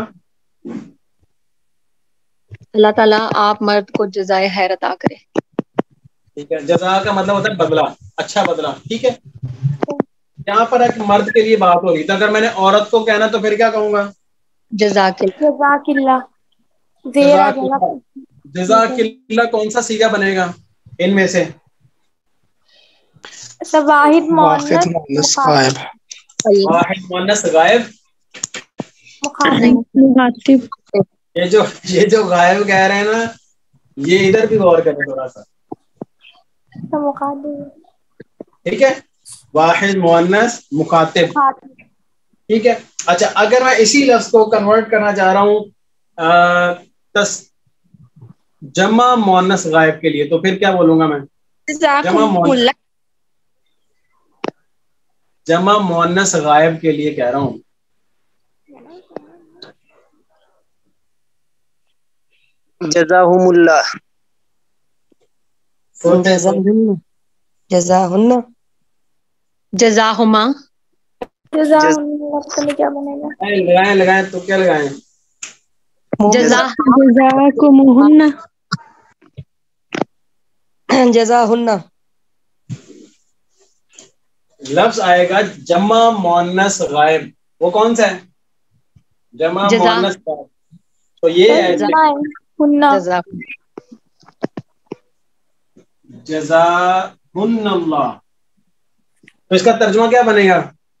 اللہ تعالیٰ آپ مرد کو جزائے خیر عطا کرے. ٹھیک ہے. جزا کا مطلب ہوتا ہے بدلہ، اچھا بدلہ. ٹھیک ہے. یہاں پر ایک مرد کے لیے بات ہوگی، تو اگر میں نے عورت کو کہنا تو پھر کیا کہوں گا؟ جزاک اللہ. جزاک اللہ کون سا سیگا بنے گا ان میں سے؟ واحد واحد مؤنث مؤنث غائب. واحد مؤنث غائب مخاطب. یہ جو غائب کہہ رہے ہیں نا، یہ ادھر بھی غور کریں تھوڑا سا. ٹھیک ہے. واحد مؤنث مخاطب. ٹھیک ہے. اچھا اگر میں اسی لفظ کو کنورٹ کرنا چاہ رہا ہوں جمع مؤنث غائب کے لیے، تو پھر کیا بولوں گا میں؟ جمع مؤنث غائب کے لیے کہہ رہا ہوں. جزاہم اللہ. جزاہن. جزاہما. کیا بنے گا؟ لگائیں تو کیا لگائیں؟ جزاکمہن. جزاہن. لفظ آئے گا جمع مؤنث غائب، وہ کون سا ہے؟ जमा जज़ा मुअन्नस का, तो ये है हुन्ना जज़ाक जज़ाहुन्नल्लाह। तो इसका तर्जुमा क्या बनेगा?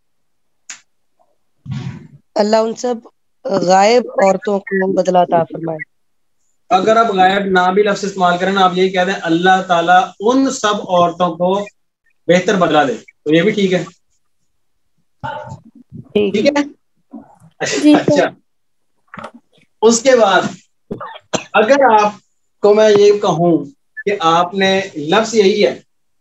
अल्लाह उन सब गायब औरतों को बदला अता फरमाए। अगर आप गायब ना भी लफ्ज़ इस्तेमाल करें ना, आप यही कह दें अल्लाह ताला उन सब औरतों को बेहतर बदला दे, तो ये भी ठीक है। ठीक है। जी अच्छा, उसके बाद अगर आपको मैं ये कहूं कि आपने लफ्ज़ यही है,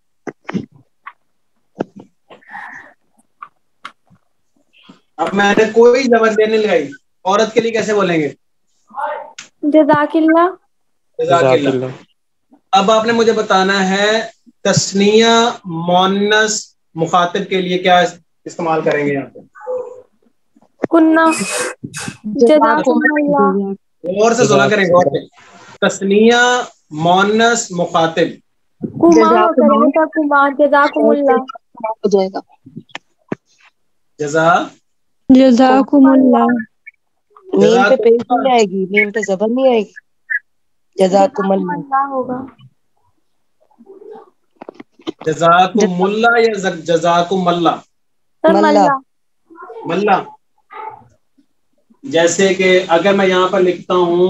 अब मैंने कोई जबर देने लगाई, औरत के लिए कैसे बोलेंगे? जज़ाकिल्लाह जज़ाकिल्लाह। अब आपने मुझे बताना है तस्निया मुअन्नस मुखातिब के लिए क्या इस्तेमाल करेंगे यहाँ पे? कुन्ना जज़ाकुम जज़ाकुमुल्लाह गौर से सुना करें, गौर से। तस्निया मुअन्नस मुखातिब, कुमा होता है बेटा, कुमा जज़ाकुमुल्लाह हो जाएगा। जज़ा जज़ाकुमुल्लाह। मीम पे पेश नहीं आएगी, मीम पे जबर नहीं आएगी, जज़ाकुमुल्लाह। जज़ाकुमुल्लाह होगा। जज़ाकुमुल्लाह या जज़ाकुमल्लाह? सर मल्ला मल्ला मल्ला। जैसे कि अगर मैं यहाँ पर लिखता हूं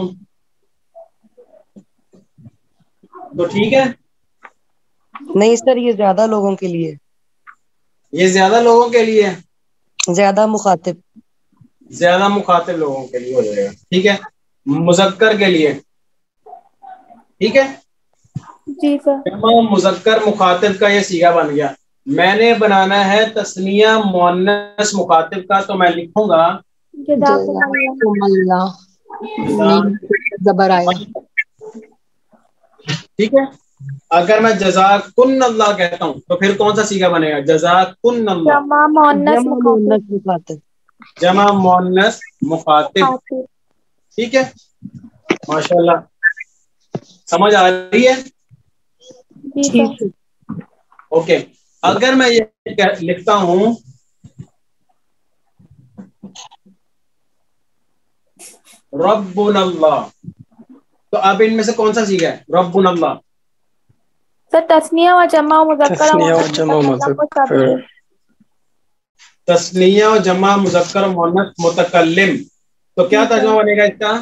तो ठीक है, नहीं सर, ये ज्यादा लोगों के लिए, ये ज्यादा लोगों के लिए है, ज्यादा मुखातिब, ज्यादा मुखातिब लोगों के लिए हो जाएगा। ठीक है, मुज़क्कर के लिए, ठीक है, जी सर। जमा मुज़क्कर मुखातिब का ये सीगा बन गया। मैंने बनाना है तस्निया मुअन्नस मुखातिब का, तो मैं लिखूंगा जज़ाकुमुल्लाह जज़ाकुमुल्लाह जबर आएगा। ठीक है। अगर मैं जज़ाकुन्नल्लाह कहता हूँ तो फिर कौन सा सीगा बनेगा? जज़ाकुन्नल्लाह, जमा मुअन्नस जमा मुखातिब मुअन्नस मुखातिब। जमा मुअन्नस मुखातिब। खातिब। ठीक है, माशाल्लाह, समझ आ रही है? जी सर। ओके। अगर मैं ये लिखता हूं रब्बुनल्लाह, तो अब इनमें से कौन सा सीगा है? रब्बुनल्लाह। सर तस्निया व जमा मुज़क्कर तस्निया व जमा मुज़क्कर, तस्निया और जमा मुज़क्कर मुअन्नस मुतकल्लिम, तो क्या तर्जुमा बनेगा इसका?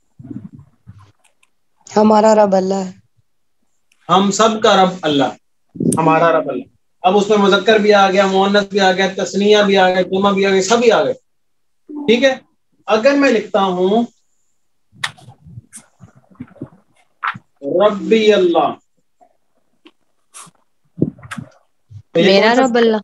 हमारा रब अल्लाह है। हम सब का रब अल्लाह, हमारा रब अल्लाह। अब उसमें मुज़क्कर भी आ गया, मुअन्नस भी आ गया, तस्निया भी आ गया, जमा भी आ गया, सभी आ गए। ठीक है। अगर मैं लिखता हूं रब्बी अल्लाह, तो ये मेरा कौन सा रब अल्लाह,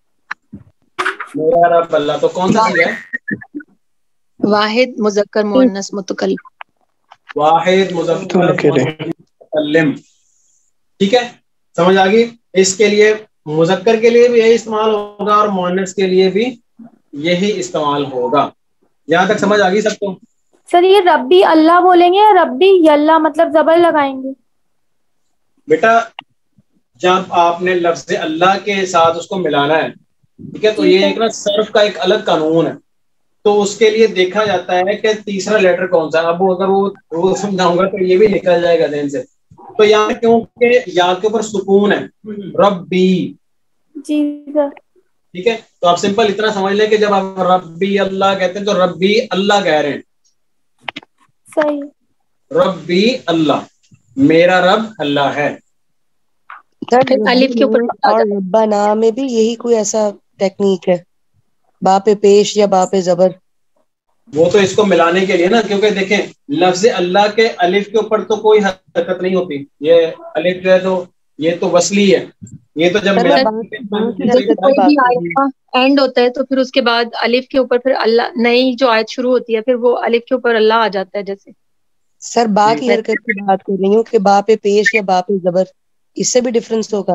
मेरा रब अल्लाह, तो कौन सा सीगा है? वाहिद मुज़क्कर मुअन्नस मुतकल्लिम। वाहिद मुज़क्कर मुतकल्लिम। ठीक है, समझ आ गई? इसके लिए मुज़क्कर के लिए भी यही इस्तेमाल होगा और मुअन्नस के लिए भी यही इस्तेमाल होगा। यहां तक समझ आ गई सबको? सर ये रब्बी अल्लाह बोलेंगे या रब्बी यल्ला, मतलब जबर लगाएंगे? बेटा जब आपने लफ्ज़ अल्लाह के साथ उसको मिलाना है, ठीक है, तो ये एक ना सर्फ का एक अलग कानून है, तो उसके लिए देखा जाता है कि तीसरा लेटर कौन सा। अब अगर वो समझाऊंगा तो ये भी निकल जाएगा ध्यान से। तो यहाँ क्योंकि या के ऊपर सुकून है, रब्बी। जी सर। ठीक है, तो आप सिंपल इतना समझ लें कि जब आप रब्बी अल्लाह कहते हैं तो रब्बी अल्लाह कह रहे हैं। सही। रब्बी अल्लाह, मेरा रब अल्लाह है। फिर अलिफ के ऊपर और रब्बाना में भी यही कोई ऐसा टेक्निक है, बापे पेश या बापे जबर? वो तो इसको मिलाने के लिए ना, क्योंकि देखें लफ्ज अल्लाह के अलिफ के ऊपर तो कोई हरकत नहीं होती। ये अलिफ जो है तो ये तो वसली है, ये तो जब कोई भी आयत एंड होता है तो फिर उसके बाद अलिफ के ऊपर फिर अल्लाह, नई जो आयत शुरू होती है फिर वो अलिफ के ऊपर अल्लाह आ जाता है। जैसे सर बा की हरकत की बात कर रही हूँ कि बा पे पेश या बा पे जबर, इससे भी डिफरेंस होगा?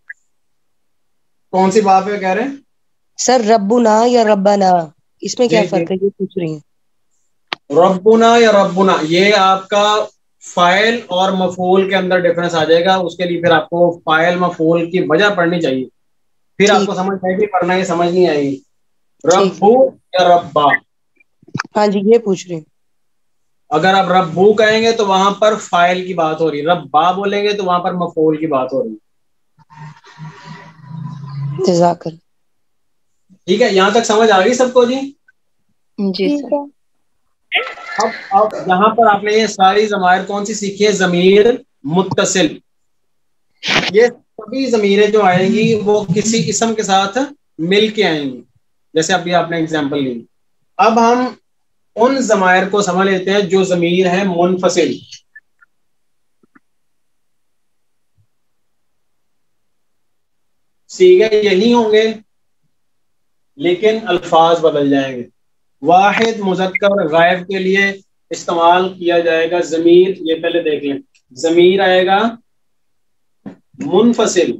कौन सी बात पे कह रहे हैं सर? रब्बुना या रब्बाना, इसमें क्या फर्क है, ये पूछ रही हैं। रब्बुना या रब्बुना, ये आपका फाइल और मफूल के अंदर डिफरेंस आ जाएगा। उसके लिए फिर आपको फाइल मफूल की वजह पढ़नी चाहिए, फिर आपको समझ आएगी। पढ़ना ये समझ नहीं आएगी। रब्बू या रब्बा, ہاں جی یہ پوچھ رہی ہوں. اگر آپ ربو کہیں گے تو وہاں پر فائل کی بات ہو رہی ہے، ربا بولیں گے تو وہاں پر مفعول کی بات ہو رہی ہے. جزاک اللہ. ٹھیک ہے، یہاں تک سمجھ آ گئی سب کو جی؟ جی سر. اب یہاں پر آپ نے یہ ساری ضمائر کون سی سیکھی ہے؟ ضمیر متصل. یہ سبھی ضمیریں جو آئیں گی وہ کسی اسم کے ساتھ مل کے آئیں گی، جیسے ابھی آپ نے اگزامپل لی. اب ہم ان ضمائر کو سمجھ لیتے ہیں جو ضمیر ہے منفصل. سیغے یہی ہوں گے لیکن الفاظ بدل جائیں گے. واحد مذکر غائب کے لیے استعمال کیا جائے گا ضمیر. یہ پہلے دیکھ لیں، ضمیر آئے گا منفصل.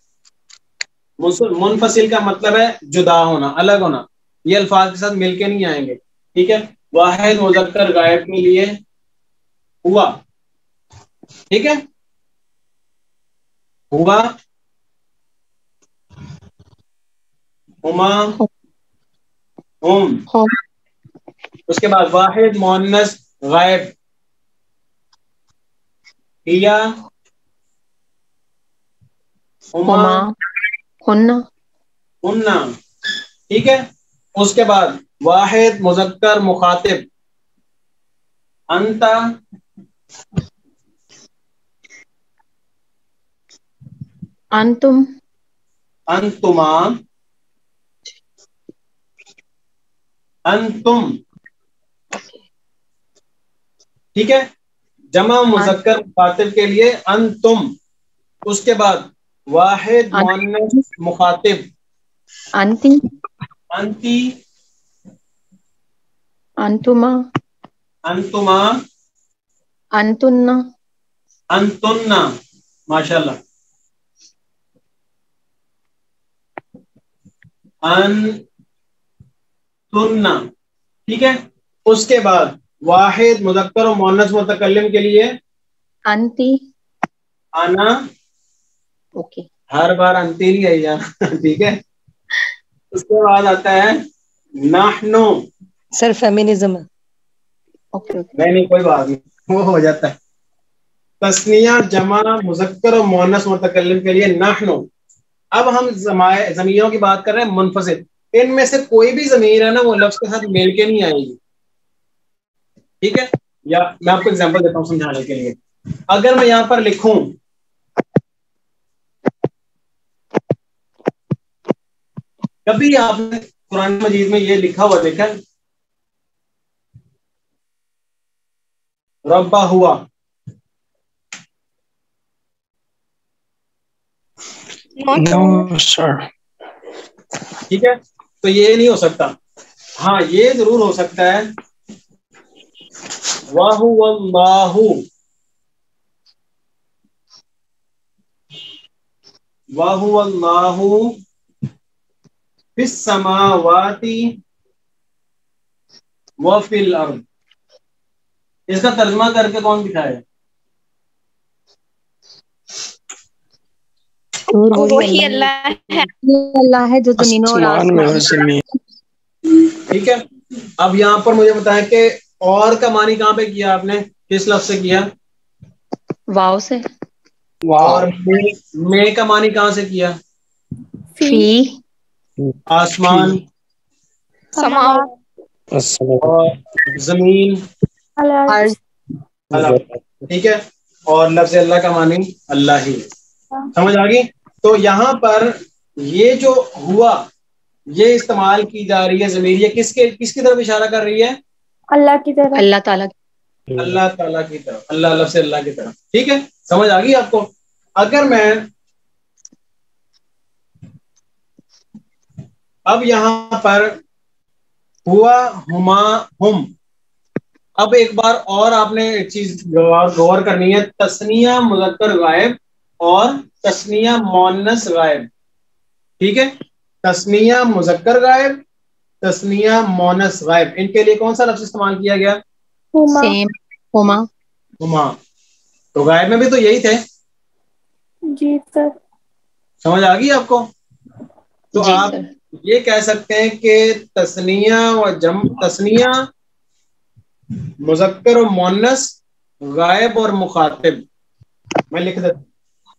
منفصل کا مطلب ہے جدا ہونا، الگ ہونا. یہ الفاظ کے ساتھ مل کے نہیں آئیں گے. ٹھیک ہے، واحد مذکر غائب کے لیے ہوا. ٹھیک ہے، ہوا، ہما، ہم. اس کے بعد واحد مؤنث غائب ہیا، ہما، ہننا. ہننا. ٹھیک ہے، اس کے بعد واحد مذکر مخاطب انتا، انتم، انتما، انتم. ٹھیک ہے، جمع مذکر مخاطب کے لیے انتم. اس کے بعد واحد مؤنث مخاطب انتی، انتی، انتما، انتما، انتن. انتننا. ماشاء اللہ. انتننا. ٹھیک ہے، اس کے بعد واحد مذکر و مؤنث متکلم کے لیے انتی. انا. اوکے. ہر بار انتی نہیں آئی جانا. ٹھیک ہے، اس کے بعد آتا ہے نحنو. سر فیمینزم ہے. نہیں کوئی بات نہیں، وہ ہو جاتا ہے. تثنیہ جمع مذکر و مؤنث متکلم کے لیے نحنو. اب ہم ضمیروں کی بات کر رہے ہیں منفصل. ان میں سے کوئی بھی ضمیر ہے نا وہ لفظ کے ساتھ مل کے نہیں آئے گی. ٹھیک ہے، یا میں آپ کو ایگزامپل دیتا ہوں سمجھانے کے لیے. اگر میں یہاں پر لکھوں کبھی آپ نے قرآن مجید میں یہ لکھا ہوا دیکھا ربا ہوا؟ No, sir. ٹھیک ہے، تو یہ نہیں ہو سکتا. ہاں یہ ضرور ہو سکتا ہے واہو اللہ، واہو اللہ فی السماوات وفی الارض. اس کا ترجمہ کر کے کون دکھائے؟ وہی اللہ ہے، اللہ ہے جو زمینوں اور آسمان میں اور زمین. ٹھیک ہے، اب یہاں پر مجھے بتائیں کہ اور کا معنی کہاں پہ کیا آپ نے؟ کس لفظ سے کیا؟ واو سے. اور میں کا معنی کہاں سے کیا؟ فی. آسمان سماوات، اور زمین. الارض. ٹھیک ہے، اور لفظ اللہ کا معنی اللہ ہی. سمجھ آ گئی؟ تو یہاں پر یہ جو ہوا یہ استعمال کی جا رہی ہے ضمیر، یہ کس کی طرف اشارہ کر رہی ہے؟ اللہ کی طرف. اللہ تعالیٰ. اللہ تعالیٰ کی طرف، اللہ لفظ اللہ کی طرف. ٹھیک ہے، سمجھ آ گئی آپ کو؟ اگر میں اب یہاں پر ہوا، ہما، ہم. اب ایک بار اور آپ نے ایک چیز غور کرنی ہے، تثنیہ مذکر غائب اور تثنیہ مؤنث غائب. ٹھیک ہے، تثنیہ مذکر غائب، تثنیہ مؤنث غائب، ان کے لیے کون سا لفظ استعمال کیا گیا؟ سیم. ہما. ہما. تو غائب میں بھی تو یہی تھے. جی سر. سمجھ آ گئی آپ کو؟ تو جی آپ سر. یہ کہہ سکتے ہیں کہ تثنیہ و تثنیہ मुज़क्कर और मुअन्नस, गायब और मुखातिब। मैं लिख देता हूं।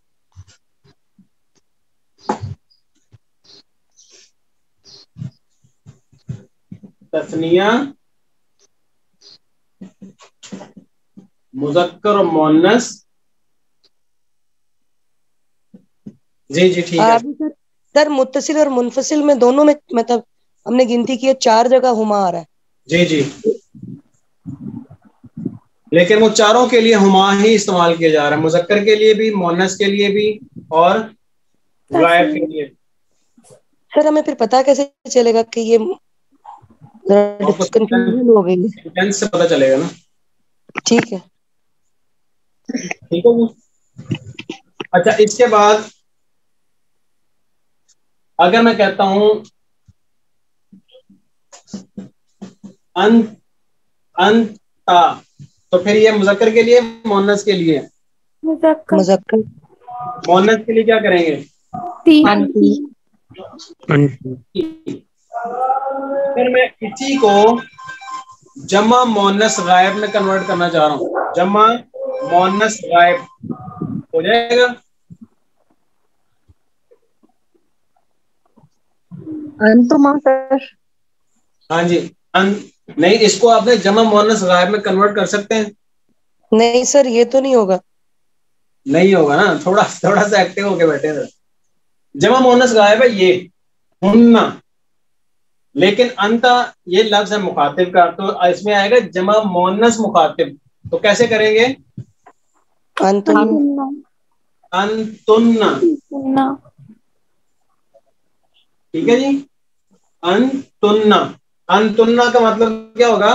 तस्निया, मुज़क्कर और मुअन्नस। जी जी ठीक है। सर मुत्तसिल और मुनफसिल में दोनों में मतलब हमने गिनती की है 4 जगह हुमा आ रहा है। जी जी, लेकिन वो चारों के लिए हुमा ही इस्तेमाल किया जा रहा है, मुज़क्कर के लिए भी, मुअन्नस के लिए भी और गायब के लिए। सर हमें फिर पता कैसे चलेगा कि ये कंफ्यूजन हो गई है? टेंस से पता चलेगा ना। ठीक है, ठीक है जी। अच्छा, इसके बाद अगर मैं कहता हूं अंता, तो फिर ये मुज़क्कर के लिए, मुअन्नस के लिए? मुज़क्कर। मुअन्नस के लिए क्या करेंगे? फिर मैं इसी को जमा मुअन्नस गायब में कन्वर्ट करना चाह रहा हूँ। जमा मुअन्नस गायब हो जाएगा। अंतुमा सर। हाँ जी, नहीं, इसको आपने जमा मुअन्नस गायब में कन्वर्ट कर सकते हैं? नहीं सर, ये तो नहीं होगा। नहीं होगा ना, थोड़ा थोड़ा सा एक्टिव होके बैठे थे। जमा मुअन्नस गायब है ये हुन्ना, लेकिन अंता ये लफ्ज है मुखातिब का, तो इसमें आएगा जमा मुअन्नस मुखातिब। तो कैसे करेंगे? अंतुन्ना। अंतुन्ना, ठीक है जी। अंतुन्ना, अंतुन्ना का मतलब क्या होगा?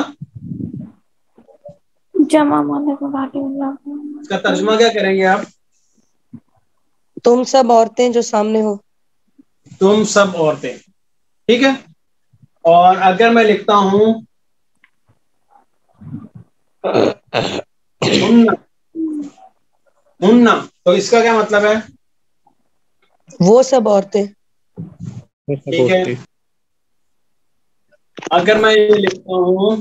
जमा मुअन्नस। इसका तर्जुमा क्या करेंगे आप? तुम सब औरतें जो सामने हो। तुम सब औरतें, ठीक है। और अगर मैं लिखता हूं हुन्ना, हुन्ना, तो इसका क्या मतलब है? वो सब औरतें। ठीक है। अगर मैं ये लिखता हूं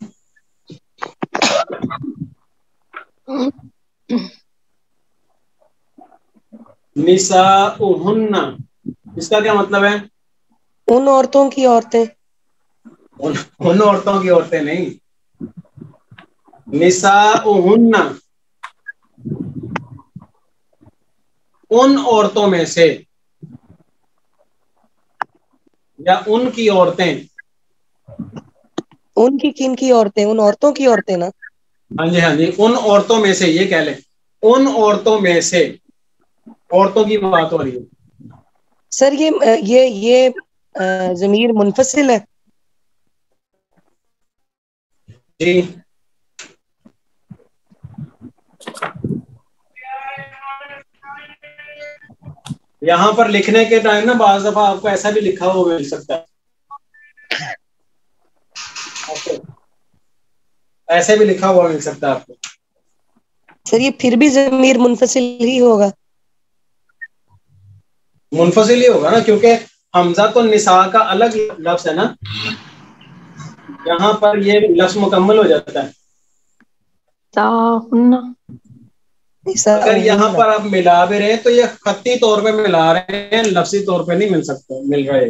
निसाउहुन्ना, इसका क्या मतलब है? उन औरतों की औरतें। उन औरतों की औरतें नहीं, निसाउहुन्ना, उन औरतों में से, या उनकी औरतें। उनकी किन की औरतें? उन औरतों की औरतें ना। हाँ जी हाँ जी, उन औरतों में से, ये कह लें उन औरतों में से, औरतों की बात हो रही है। सर ये ज़मीर मुनफसिल है। जी, यहाँ पर लिखने के टाइम ना बाज़ दफा आपको ऐसा भी लिखा हुआ मिल सकता है, ऐसे भी लिखा हुआ मिल सकता है आपको। सर ये फिर भी ज़मीर मुनफसिल ही होगा। मुनफसिल ही होगा ना, क्योंकि हमजा तो निसा का अलग लफ्ज है ना, यहाँ पर ये लफ्ज मुकम्मल हो जाता है। अगर यहाँ पर आप मिला भी रहे हैं तो ये खत्ती तौर पे मिला रहे हैं, लफ्जी तौर पे नहीं मिल रहे।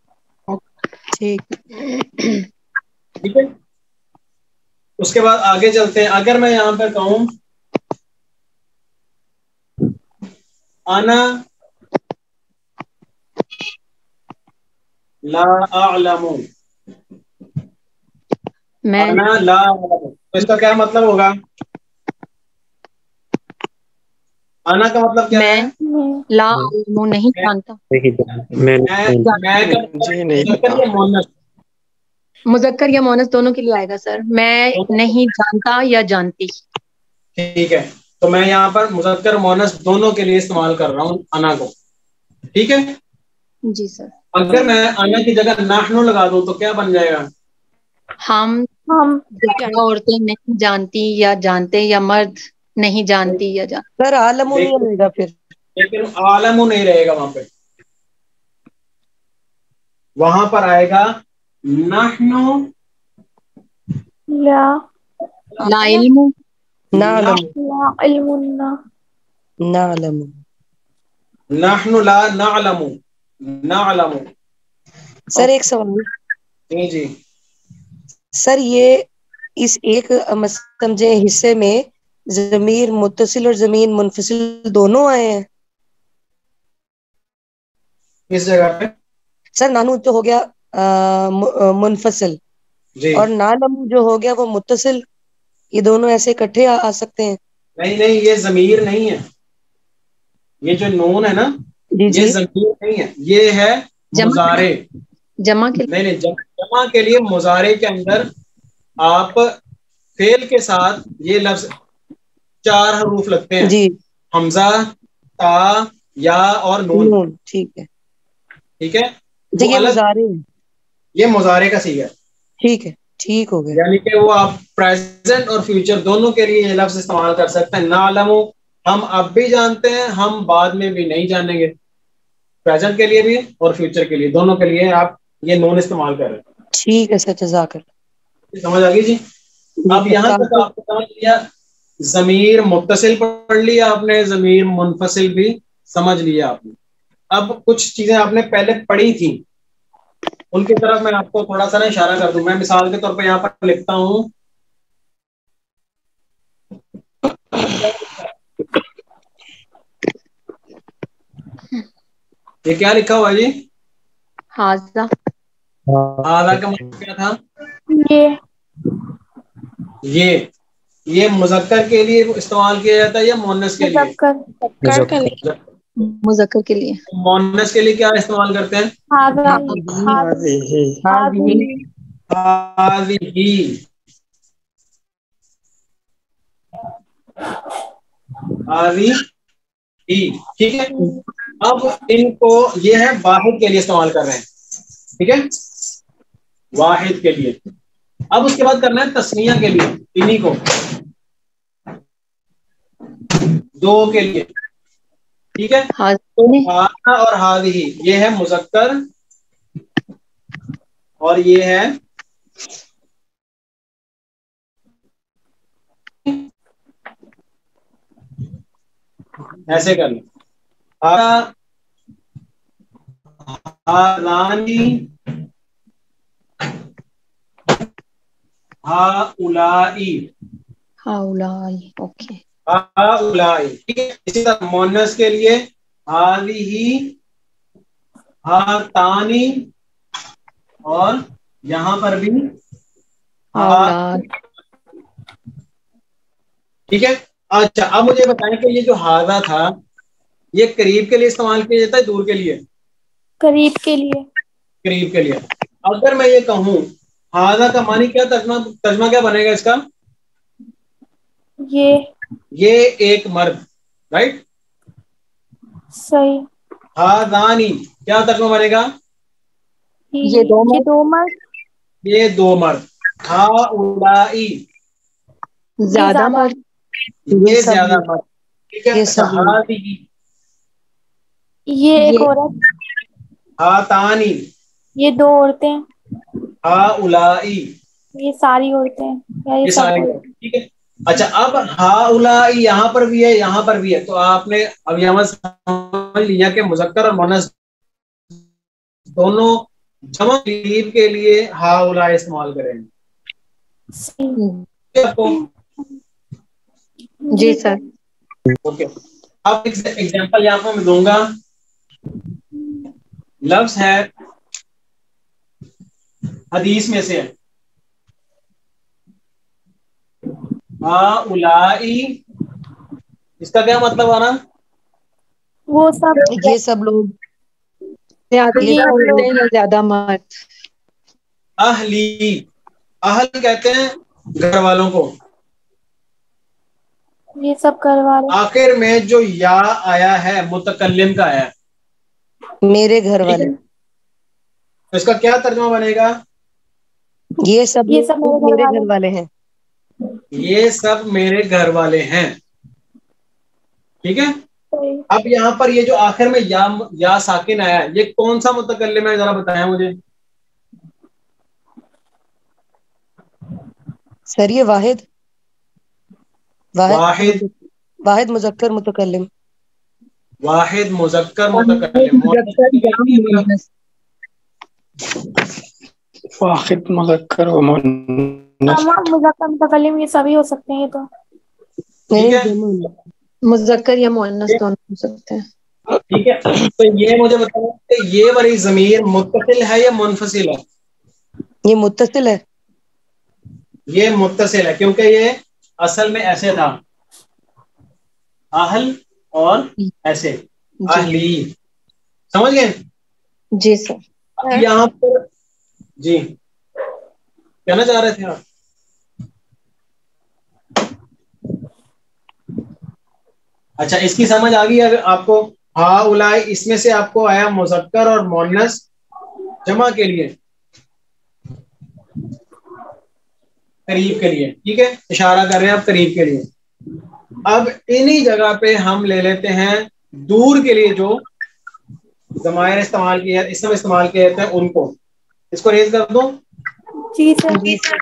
ठीक है, उसके बाद आगे चलते हैं। अगर मैं यहाँ पर कहूं अना ला अअलमु, अना ला अअलमु, तो इसका क्या मतलब होगा? आना का मतलब क्या है? ला नहीं जानता। मुज़क्कर या मुअन्नस दोनों के लिए आएगा सर। मैं नहीं जानता या जानती। ठीक है, तो मैं यहाँ पर मुज़क्कर मुअन्नस दोनों के लिए इस्तेमाल कर रहा हूँ अना को। ठीक है जी सर। अगर मैं अना की जगह नाहनु लगा दूं तो क्या बन जाएगा? हम औरतें नहीं जानती या जानते, या मर्द नहीं जानती या जानते। सर आलमु नहीं रहेगा फिर, लेकिन आलमु नहीं रहेगा वहां पर आएगा नाहनु ला لا علم نعلم لا علم نعلم نحن لا نعلم نعلم. سر ایک سوال. جی سر یہ اس ایک سمجھے حصے میں ضمیر متصل اور ضمیر منفصل دونوں آئے ہیں. کس جگہ پہ؟ سر نانو تو ہو گیا منفصل جی اور نالم جو ہو گیا وہ متصل. یہ دونوں ایسے اکٹھے آ سکتے ہیں؟ نہیں یہ ضمیر نہیں ہے. یہ جو نون ہے نا جی یہ ضمیر نہیں ہے. یہ ہے مضارع. جمع کے نہیں جمع کے لیے مضارع کے اندر آپ فعل کے ساتھ یہ لفظ 4 حروف لگتے ہیں. جی حمزہ، تا، یا اور نون. نون. ٹھیک ہے ٹھیک ہے جی. وہ یہ الگ، مضارع ہے. یہ مضارع کا صیغہ ہے. ٹھیک ہے ٹھیک ہو گیا. یعنی کہ وہ آپ پریزنٹ اور فیوچر دونوں کے لیے یہ لفظ استعمال کر سکتے ہیں. نعلم ہم اب بھی جانتے ہیں، ہم بعد میں بھی نہیں جانیں گے. پریزنٹ کے لیے بھی اور فیوچر کے لیے دونوں کے لیے آپ یہ نون استعمال کر رہے ہیں. ٹھیک ہے سر جزاک اللہ. سمجھ آ گئی جی؟ اب یہاں تک آپ کو سمجھ لیا. ضمیر متصل پڑھ لیا آپ نے، ضمیر منفصل بھی سمجھ لیا آپ نے. اب کچھ چیزیں آپ نے پہلے پڑھی تھیں، ان کی طرف میں آپ کو تھوڑا سا اشارہ کر دوں. میں مثال کے طور پہ یہاں پر لکھتا ہوں یہ کیا لکھا ہوا ہے جی؟ حاضہ. حاضہ کا مطلب کیا تھا؟ یہ مذکر کے لیے استعمال کیا جاتا ہے یا مؤنث کے لیے؟ مذکر کے لیے. مؤنث کے لیے کیا استعمال کرتے ہیں؟ ٹھیک ہے. اب ان کو یہ ہے واحد کے لیے استعمال کر رہے ہیں. ٹھیک ہے واحد کے لیے. اب اس کے بعد کرنا ہے تسنیہ کے لیے، انہی کو 2 کے لیے. ٹھیک ہے تو ہاذا اور ہذہ یہ ہے مذکر اور یہ ہے ایسے کر لیں ہذانی ہؤلائی. اوکے. ہؤلائی ٹھیک ہے. اسی طرح مؤنث کے لیے ہذہ، ہاتانی اور یہاں پر بھی ٹھیک ہے. اچھا اب مجھے بتائیں کہ یہ جو ہاذا تھا یہ قریب کے لیے استعمال کیا جاتا ہے دور کے لیے؟ قریب کے لیے. قریب کے لیے. اگر میں یہ کہوں ہاذا کا معنی کیا ترجمہ کیا بنے گا اس کا؟ یہ ایک مرد. رائٹ صحیح. ہاذانی کیا ترجمہ بنے گا؟ یہ 2 مرد. یہ 2 مرد. ہؤلائی زیادہ مرد. یہ زیادہ مرد. ٹھیک ہے. ہذہ یہ ایک عورت. ہاتانی یہ 2 عورتیں. ہؤلائی یہ ساری عورتیں یا یہ سب ساری. عورتیں. ٹھیک ہے. اچھا اب ہؤلائی یہاں پر بھی ہے یہاں پر بھی ہے تو آپ نے اب یہاں سمجھ لیا کہ مذکر اور مؤنث دونوں جمع قریب کے لیے ہؤلائی استعمال کریں گے. جی سر. اوکے. اب ایگزامپل یہاں پر میں دوں گا. لفظ ہے حدیث میں سے ہؤلائی، اس کا کیا مطلب آنا؟ وہ سب یہ سب لوگ زیادہ مرد. اہلی، اہل کہتے ہیں گھر والوں کو. یہ سب کروا رہے. آخر میں جو یا آیا ہے متکلم کا ہے میرے گھر والے. اس کا کیا ترجمہ بنے گا؟ یہ سب میرے گھر والے ہیں. یہ سب میرے گھر والے ہیں. ٹھیک ہے. اب یہاں پر یہ جو آخر میں یا ساکن آیا ہے یہ کون سا متکلم ہے ذرا بتائیں مجھے. سر یہ واحد. واحد واحد مذکر متکلم. واحد مذکر متکلم. واحد مذکر و مؤنث. مذکر متکلم یہ سبھی ہو سکتے ہیں. یہ تو ٹھیک ہے مذکر یا مؤنث دونوں ہو سکتے ہیں. ٹھیک ہے. تو یہ مجھے بتاؤ کہ یہ والی ضمیر متصل ہے یا منفصل ہے؟ یہ متصل ہے. یہ متصل ہے کیونکہ یہ اصل میں ایسے تھا اہل اور ایسے اہلی. سمجھ گئے؟ جی سر. اب یہاں پر جی کہنا چاہ رہے تھے آپ؟ اچھا اس کی سمجھ آ گئی اگر آپ کو؟ ہا اولائے اس میں سے آپ کو آیا مذکر اور مؤنث جمع کے لیے قریب کے لیے. ٹھیک ہے اشارہ کر رہے ہیں آپ قریب کے لیے. اب انہی جگہ پہ ہم لے لیتے ہیں دور کے لیے جو ضمائر استعمال کیا اسم استعمال کیے جاتے ہیں ان کو. اس کو ریز کر دوں. جی سر.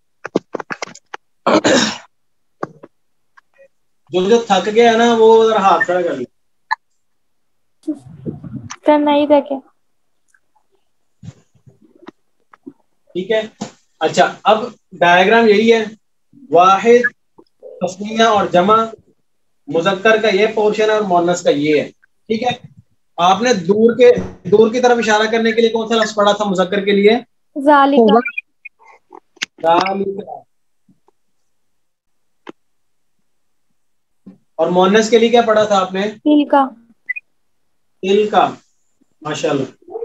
جو تھک گیا ہے نا وہ ذرا ہاتھ کھڑا کر لیں. سر نہیں دیکھے. ٹھیک ہے. اچھا اب ڈائیگرام یہی ہے. واحد تثنیہ اور جمع مذکر کا یہ پورشن ہے اور مؤنث کا یہ ہے. ٹھیک ہے. آپ نے دور کی طرف اشارہ کرنے کے لیے کون سا لفظ پڑھا تھا مذکر کے لیے؟ ذالکا. اور مؤنث کے لیے کیا پڑھا تھا آپ نے؟ تلکا. دل کا. ماشاء اللہ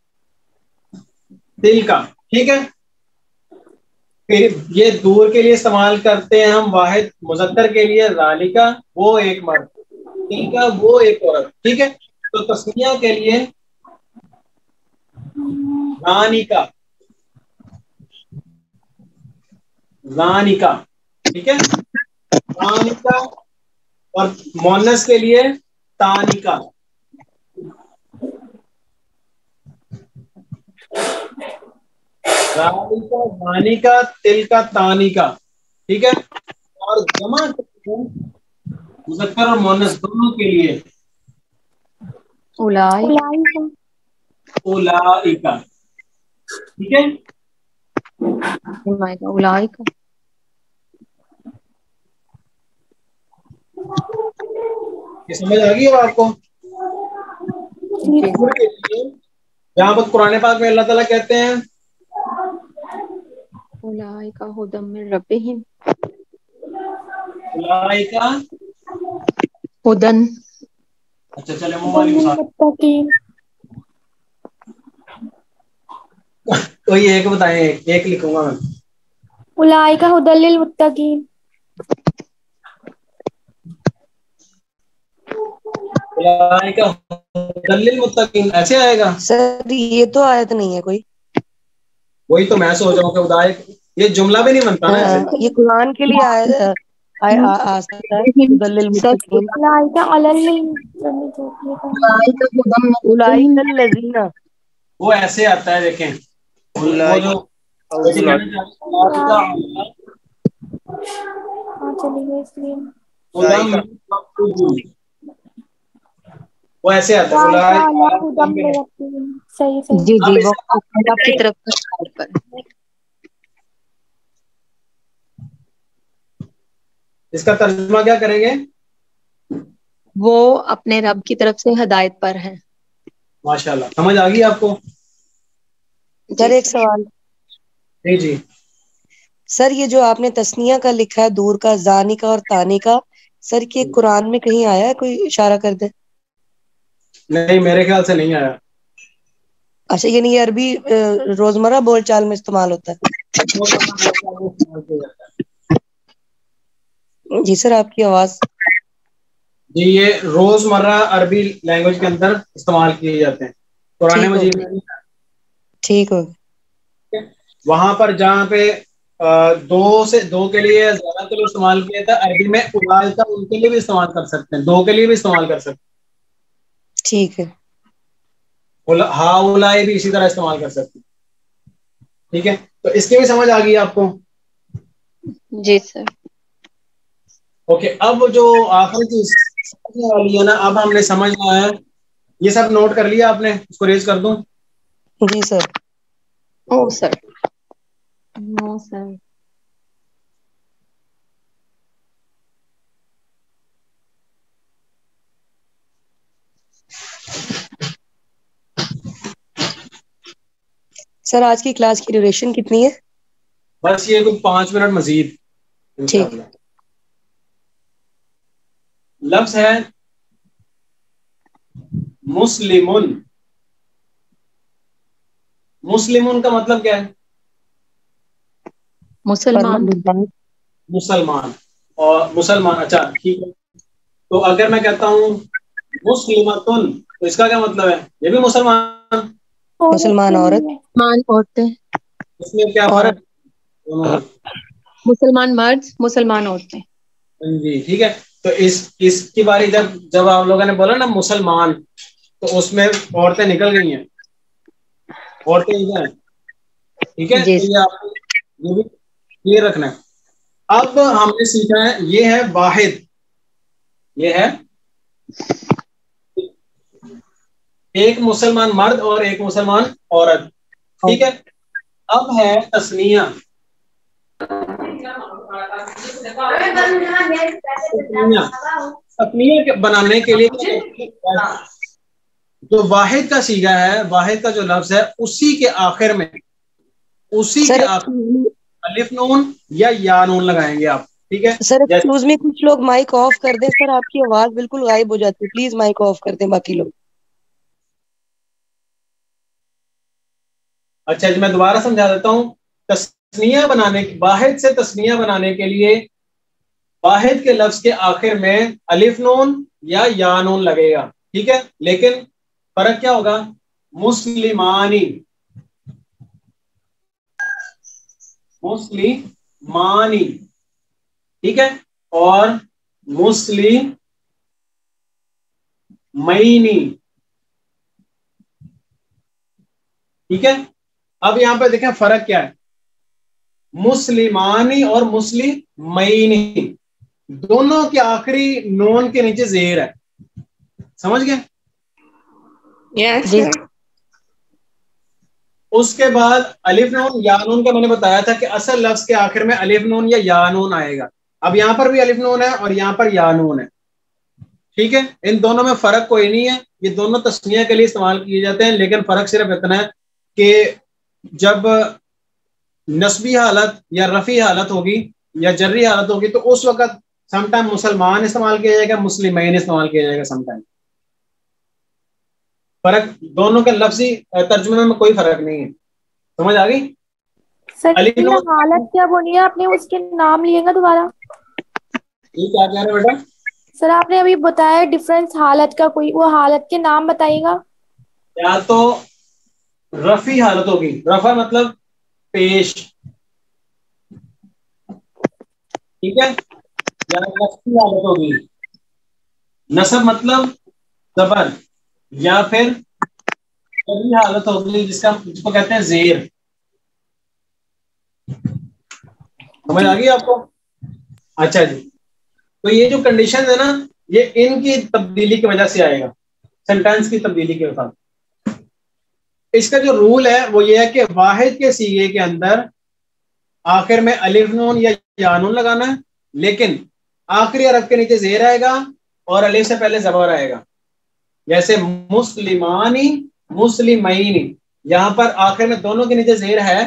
دل کا. ٹھیک ہے. پھر یہ دور کے لیے استعمال کرتے ہیں ہم واحد مذکر کے لیے ذالکا وہ ایک مرد دل کا وہ ایک عورت. ٹھیک ہے. تو تسنیہ کے لیے ذانکا. ذانکا. ٹھیک ہے. ذانکا. اور مؤنث کے لیے تانکا. ذانکا تلکا تانکا. ٹھیک ہے. اور جمع مذکر اور مؤنث دونوں کے لیے اولائکا. ٹھیک ہے. اولائکا. یہ سمجھ آ گئی اب آپ کو؟ جہاں پر قرآن پاک میں اللہ تعالیٰ کہتے ہیں اولائکا ھدی من ربہم. اولائکا ہدن. اچھا چلے موبائل کوئی ایک بتائیں. ایک لکھوں گا میں. اولئک ھدی للمتقین. اولئک ھدی للمتقین ایسے آئے گا؟ سر یہ تو آیت نہیں ہے کوئی. وہی تو میں سوچ رہا ہوں کہ اولئک یہ جملہ بھی نہیں بنتا نا ایسے. یہ قرآن کے لیے آ سکتا ہے ھدی للمتقین. اولئک علی اولئک الذین. وہ ایسے آتا ہے دیکھیں وہ جو وہ ایسے آتا ہے. جی جی وہ آپ کی طرف پر. اس کا ترجمہ کیا کریں گے؟ وہ اپنے رب کی طرف سے ہدایت پر ہیں. ماشاءاللہ سمجھ آ گئی آپ کو؟ سر ایک سوال. جی جی سر یہ جو آپ نے تسنیہ کا لکھا ہے دور کا زانی کا اور تانی کا سر کہ قرآن میں کہیں آیا ہے کوئی اشارہ کر دے؟ نہیں میرے خیال سے نہیں آیا. اچھا یعنی یہ عربی روزمرہ بول چال میں استعمال ہوتا ہے. جی سر آپ کی آواز. جی یہ روز مرہ عربی لینگویج کے اندر استعمال کیے جاتے ہیں. قرآن مجید میں ٹھیک ہو. وہاں پر جہاں پہ دو کے لیے زیادہ کے لیے استعمال کیا تھا عربی میں اولئک ان کے لیے بھی استعمال کر سکتے ہیں. دو کے لیے بھی استعمال کر سکتے ہیں. ٹھیک ہے. ہا اولائے بھی اسی طرح استعمال کر سکتے ہیں. ٹھیک ہے. تو اس کی بھی سمجھ آ گئی آپ کو؟ جی سر. اوکے, اب جو آخری چیز سمجھنے والی ہے نا, اب ہم نے سمجھنا ہے, یہ سب نوٹ کر لیا آپ نے, اس کو ریز کر دوں؟ جی سر. او سر, نو سر. سر آج کی کلاس کی ڈیوریشن کتنی ہے؟ بس یہ کوئی 5 منٹ مزید انشاءاللہ. لفظ ہے مسلمون. مسلمون کا مطلب کیا ہے؟ مسلمان. مسلمان. اور مسلمان, اچھا ٹھیک ہے. تو اگر میں کہتا ہوں مسلمتن, تو اس کا کیا مطلب ہے؟ یہ بھی مسلمان. مسلمان عورت. مسلمان عورتیں. اس میں کیا فرق؟ مسلمان مرد, مسلمان عورتیں. جی ٹھیک ہے. تو اس کی باری جب آپ لوگوں نے بولا نا مسلمان, تو اس میں عورتیں نکل گئی ہیں, عورتیں ہیں, ٹھیک ہے. تو یہ آپ کو یہ بھی کلیئر رکھنا ہے. اب ہم نے سیکھا ہے, یہ ہے واحد, یہ ہے ایک مسلمان مرد اور ایک مسلمان عورت, ٹھیک ہے. اب ہے تسنیہ. تسنیہ بنانے کے لیے جو واحد کا صیغہ ہے, واحد کا جو لفظ ہے, اسی کے آخر میں الف نون یا نون لگائیں گے آپ, ٹھیک ہے. سر ایکسکیوز می, کچھ لوگ مائک آف کر دیں سر, آپ کی آواز بالکل غائب ہو جاتی ہے, پلیز مائک آف کر دیں باقی لوگ. اچھا جی, میں دوبارہ سمجھا دیتا ہوں. تسنیہ بنانے, واحد سے تسنیہ بنانے کے لیے واحد کے لفظ کے آخر میں الف نون یا نون لگے گا, ٹھیک ہے. لیکن فرق کیا ہوگا؟ مسلمانی, مسلمانی, ٹھیک ہے, اور مسلمینی, ٹھیک ہے. اب یہاں پہ دیکھیں فرق کیا ہے. مسلمانی اور مسلمینی دونوں کے آخری نون کے نیچے زیر ہے, سمجھ گئے؟ Yes. اس کے بعد الف نون یا نون کا میں نے بتایا تھا کہ اصل لفظ کے آخر میں الف نون یا نون آئے گا. اب یہاں پر بھی الف نون ہے اور یہاں پر یا نون ہے, ٹھیک ہے. ان دونوں میں فرق کوئی نہیں ہے, یہ دونوں تسنیہ کے لیے استعمال کیے جاتے ہیں, لیکن فرق صرف اتنا ہے کہ جب نسبی حالت یا رفعی حالت ہوگی یا جری حالت ہوگی تو اس وقت سم ٹائم مسلمان استعمال کیا جائے گا, مسلمین استعمال کیا جائے گا سم ٹائم. فرق دونوں کے لفظی ترجمے میں کوئی فرق نہیں ہے, سمجھ آ گئی؟ سر حالت کیا بولی ہے آپ نے, اس کے نام لیے گا دوبارہ؟ یہ کیا کہہ رہے بیٹا؟ سر آپ نے ابھی بتایا ڈفرینس حالت کا, کوئی وہ حالت کے نام بتائیے گا. یا تو رفعی حالت ہوگی, رفع مطلب پیش, ٹھیک ہے, یا نصبی حالت ہوگی, نصب مطلب زبر, یا پھر جری حالت ہوگی جس کو کہتے ہیں زیر. سمجھ آ گئی آپ کو؟ اچھا جی, تو یہ جو کنڈیشن ہے نا, یہ ان کی تبدیلی کی وجہ سے آئے گا, سینٹینس کی تبدیلی کے ساتھ. اس کا جو رول ہے وہ یہ ہے کہ واحد کے صیغے کے اندر آخر میں الف نون یا نون لگانا ہے, لیکن آخری حرف کے نیچے زیر آئے گا اور الف سے پہلے زبر آئے گا. جیسے مسلمانی, مسلمینی, یہاں پر آخر میں دونوں کے نیچے زیر ہے.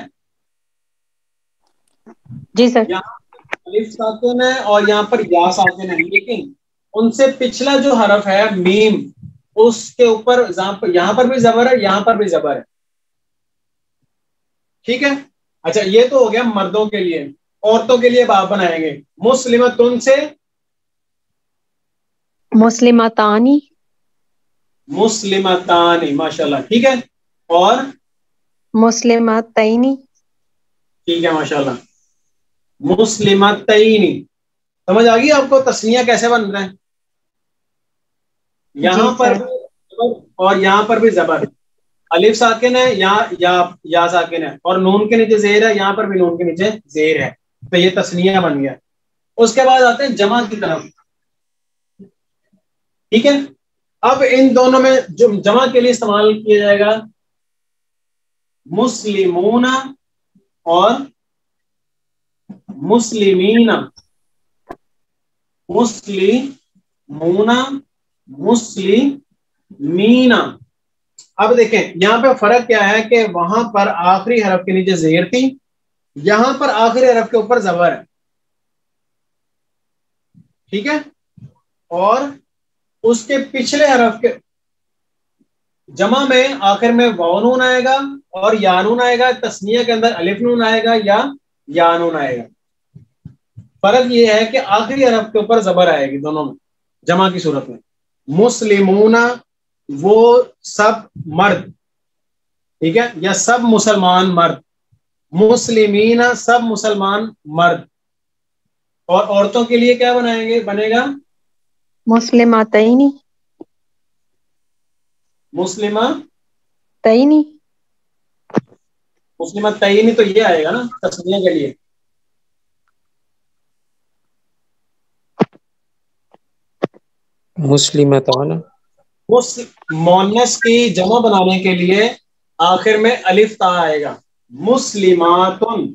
جی سر. یہاں الف ساکن ہے اور یہاں پر یا ساکن ہے, لیکن ان سے پچھلا جو حرف ہے میم, اس کے اوپر یہاں پر بھی زبر ہے, یہاں پر بھی زبر ہے, ٹھیک ہے. اچھا, یہ تو ہو گیا مردوں کے لیے. عورتوں کے لیے باب بنائیں گے. مسلمتن سے مسلمتانی, مسلمتانی, ماشاءاللہ, ٹھیک ہے, اور مسلمتینی, ٹھیک ہے, ماشاءاللہ, مسلمتینی. سمجھ آ گئی آپ کو تسنیہ کیسے بن رہے ہیں؟ یہاں پر بھی زبر اور یہاں پر بھی زبر, الف ساکن ہے, یا ساکن ہے, اور نون کے نیچے زیر ہے, یہاں پر بھی نون کے نیچے زیر ہے, تو یہ تسنیہ بن گیا. اس کے بعد آتے ہیں جمع کی طرف. ٹھیک ہے, اب ان دونوں میں جو جمع کے لیے استعمال کیا جائے گا مسلمون اور مسلمین. مسلمون مسلمین. اب دیکھیں یہاں پہ فرق کیا ہے کہ وہاں پر آخری حرف کے نیچے زیر تھی, یہاں پر آخری حرف کے اوپر زبر ہے. ٹھیک ہے, اور اس کے پچھلے حرف کے جمع میں آخر میں واو نون آئے گا اور یا نون آئے گا, تسنیہ کے اندر الف نون آئے گا یا نون آئے گا. فرق یہ ہے کہ آخری حرف کے اوپر زبر آئے گی دونوں میں جمع کی صورت میں. مسلمون وہ سب مرد, ٹھیک ہے, یا سب مسلمان مرد. مسلمین سب مسلمان مرد. اور عورتوں کے لیے کیا بنے گا مسلماتین. مسلمتین تو یہ آئے گا نا تسنیہ کے لیے. مسلمتان مونس کی جمع بنانے کے لیے آخر میں الف تا آئے گا. مسلماتن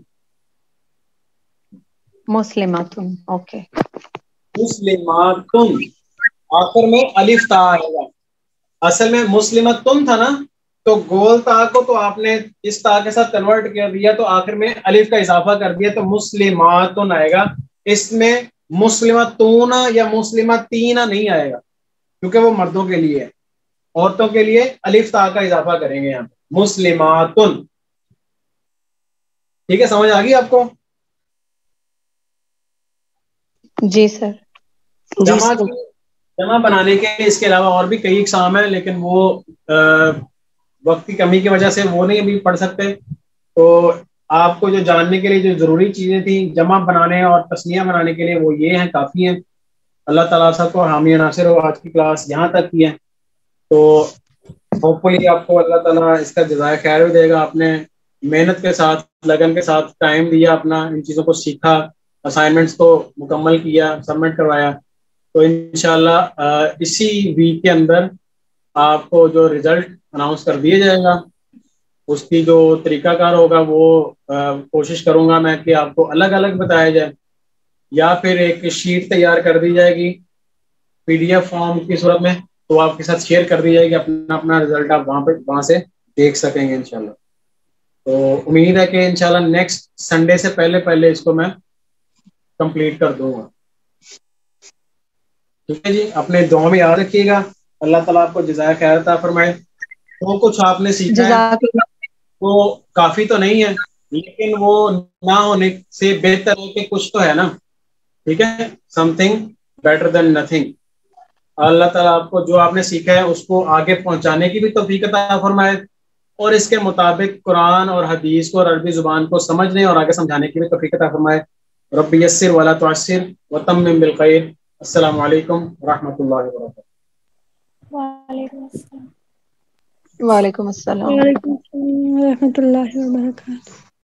اوکے. مسلماتن آخر میں الف تا آئے گا. اصل میں مسلمتن تھا نا, تو گول تا کو تو آپ نے اس تا کے ساتھ کنورٹ کر دیا تو آخر میں الف کا اضافہ کر دیا تو مسلماتن آئے گا. اس میں مسلمتون یا مسلمتین نہیں آئے گا کیونکہ وہ مردوں کے لیے ہے. عورتوں کے لیے الف تا کا اضافہ کریں گے یہاں پہ مسلماتن. ٹھیک ہے, سمجھ آ گئی آپ کو؟ جی سر. جمع بنانے کے لیے اس کے علاوہ اور بھی کئی اقسام ہیں, لیکن وہ وقت کی کمی کی وجہ سے وہ نہیں ابھی پڑھ سکتے. تو آپ کو جو جاننے کے لیے جو ضروری چیزیں تھیں جمع بنانے اور تسنیہ بنانے کے لیے وہ یہ ہیں, کافی ہیں. اللہ تعالیٰ سب کو حامی ناصر ہو. آج کی کلاس یہاں تک کی ہے, تو ہوپ فلی آپ کو اللہ تعالیٰ اس کا جزائے خیر بھی دے گا. آپ نے محنت کے ساتھ لگن کے ساتھ ٹائم دیا, اپنا ان چیزوں کو سیکھا, اسائنمنٹس کو مکمل کیا, سبمٹ کروایا. تو انشاءاللہ اسی ویک کے اندر آپ کو جو رزلٹ اناؤنس کر دیا جائے گا, اس کی جو طریقہ کار ہوگا وہ کوشش کروں گا میں کہ آپ کو الگ الگ بتایا جائے, یا پھر ایک شیٹ تیار کر دی جائے گی PDF فارم کی صورت میں, تو آپ کے ساتھ شیئر کر دی جائے گی. اپنا رزلٹ آپ وہاں سے دیکھ سکیں گے انشاءاللہ. تو امید ہے کہ انشاءاللہ نیکسٹ سنڈے سے پہلے اس کو میں کمپلیٹ کر دوں گا. ٹھیک ہے جی, اپنے دعا میں یاد رکھیے گا. اللہ تعالیٰ آپ کو جزائے خیر عطا فرمائے. تو کچھ آپ نے سیکھا ہے وہ کافی تو نہیں ہے, لیکن وہ نہ ہونے سے بہتر ہے کہ کچھ تو ہے نا. ٹھیک ہے, something better than nothing. Allah تعالیٰ آپ کو جو آپ نے سیکھا ہے اس کو آگے پہنچانے کی بھی توفیق عطا فرمائے, اور اس کے مطابق قرآن اور حدیث کو اور عربی زبان کو سمجھنے اور آگے سمجھانے کی بھی توفیق عطا فرمائے. رب یسر ولا تعسر وتمم بالخیر. السلام علیکم ورحمۃ اللہ وبرکاتہ. وعلیکم السلام. وعلیکم السلام وعلیکم السلام ورحمۃ اللہ وبرکاتہ.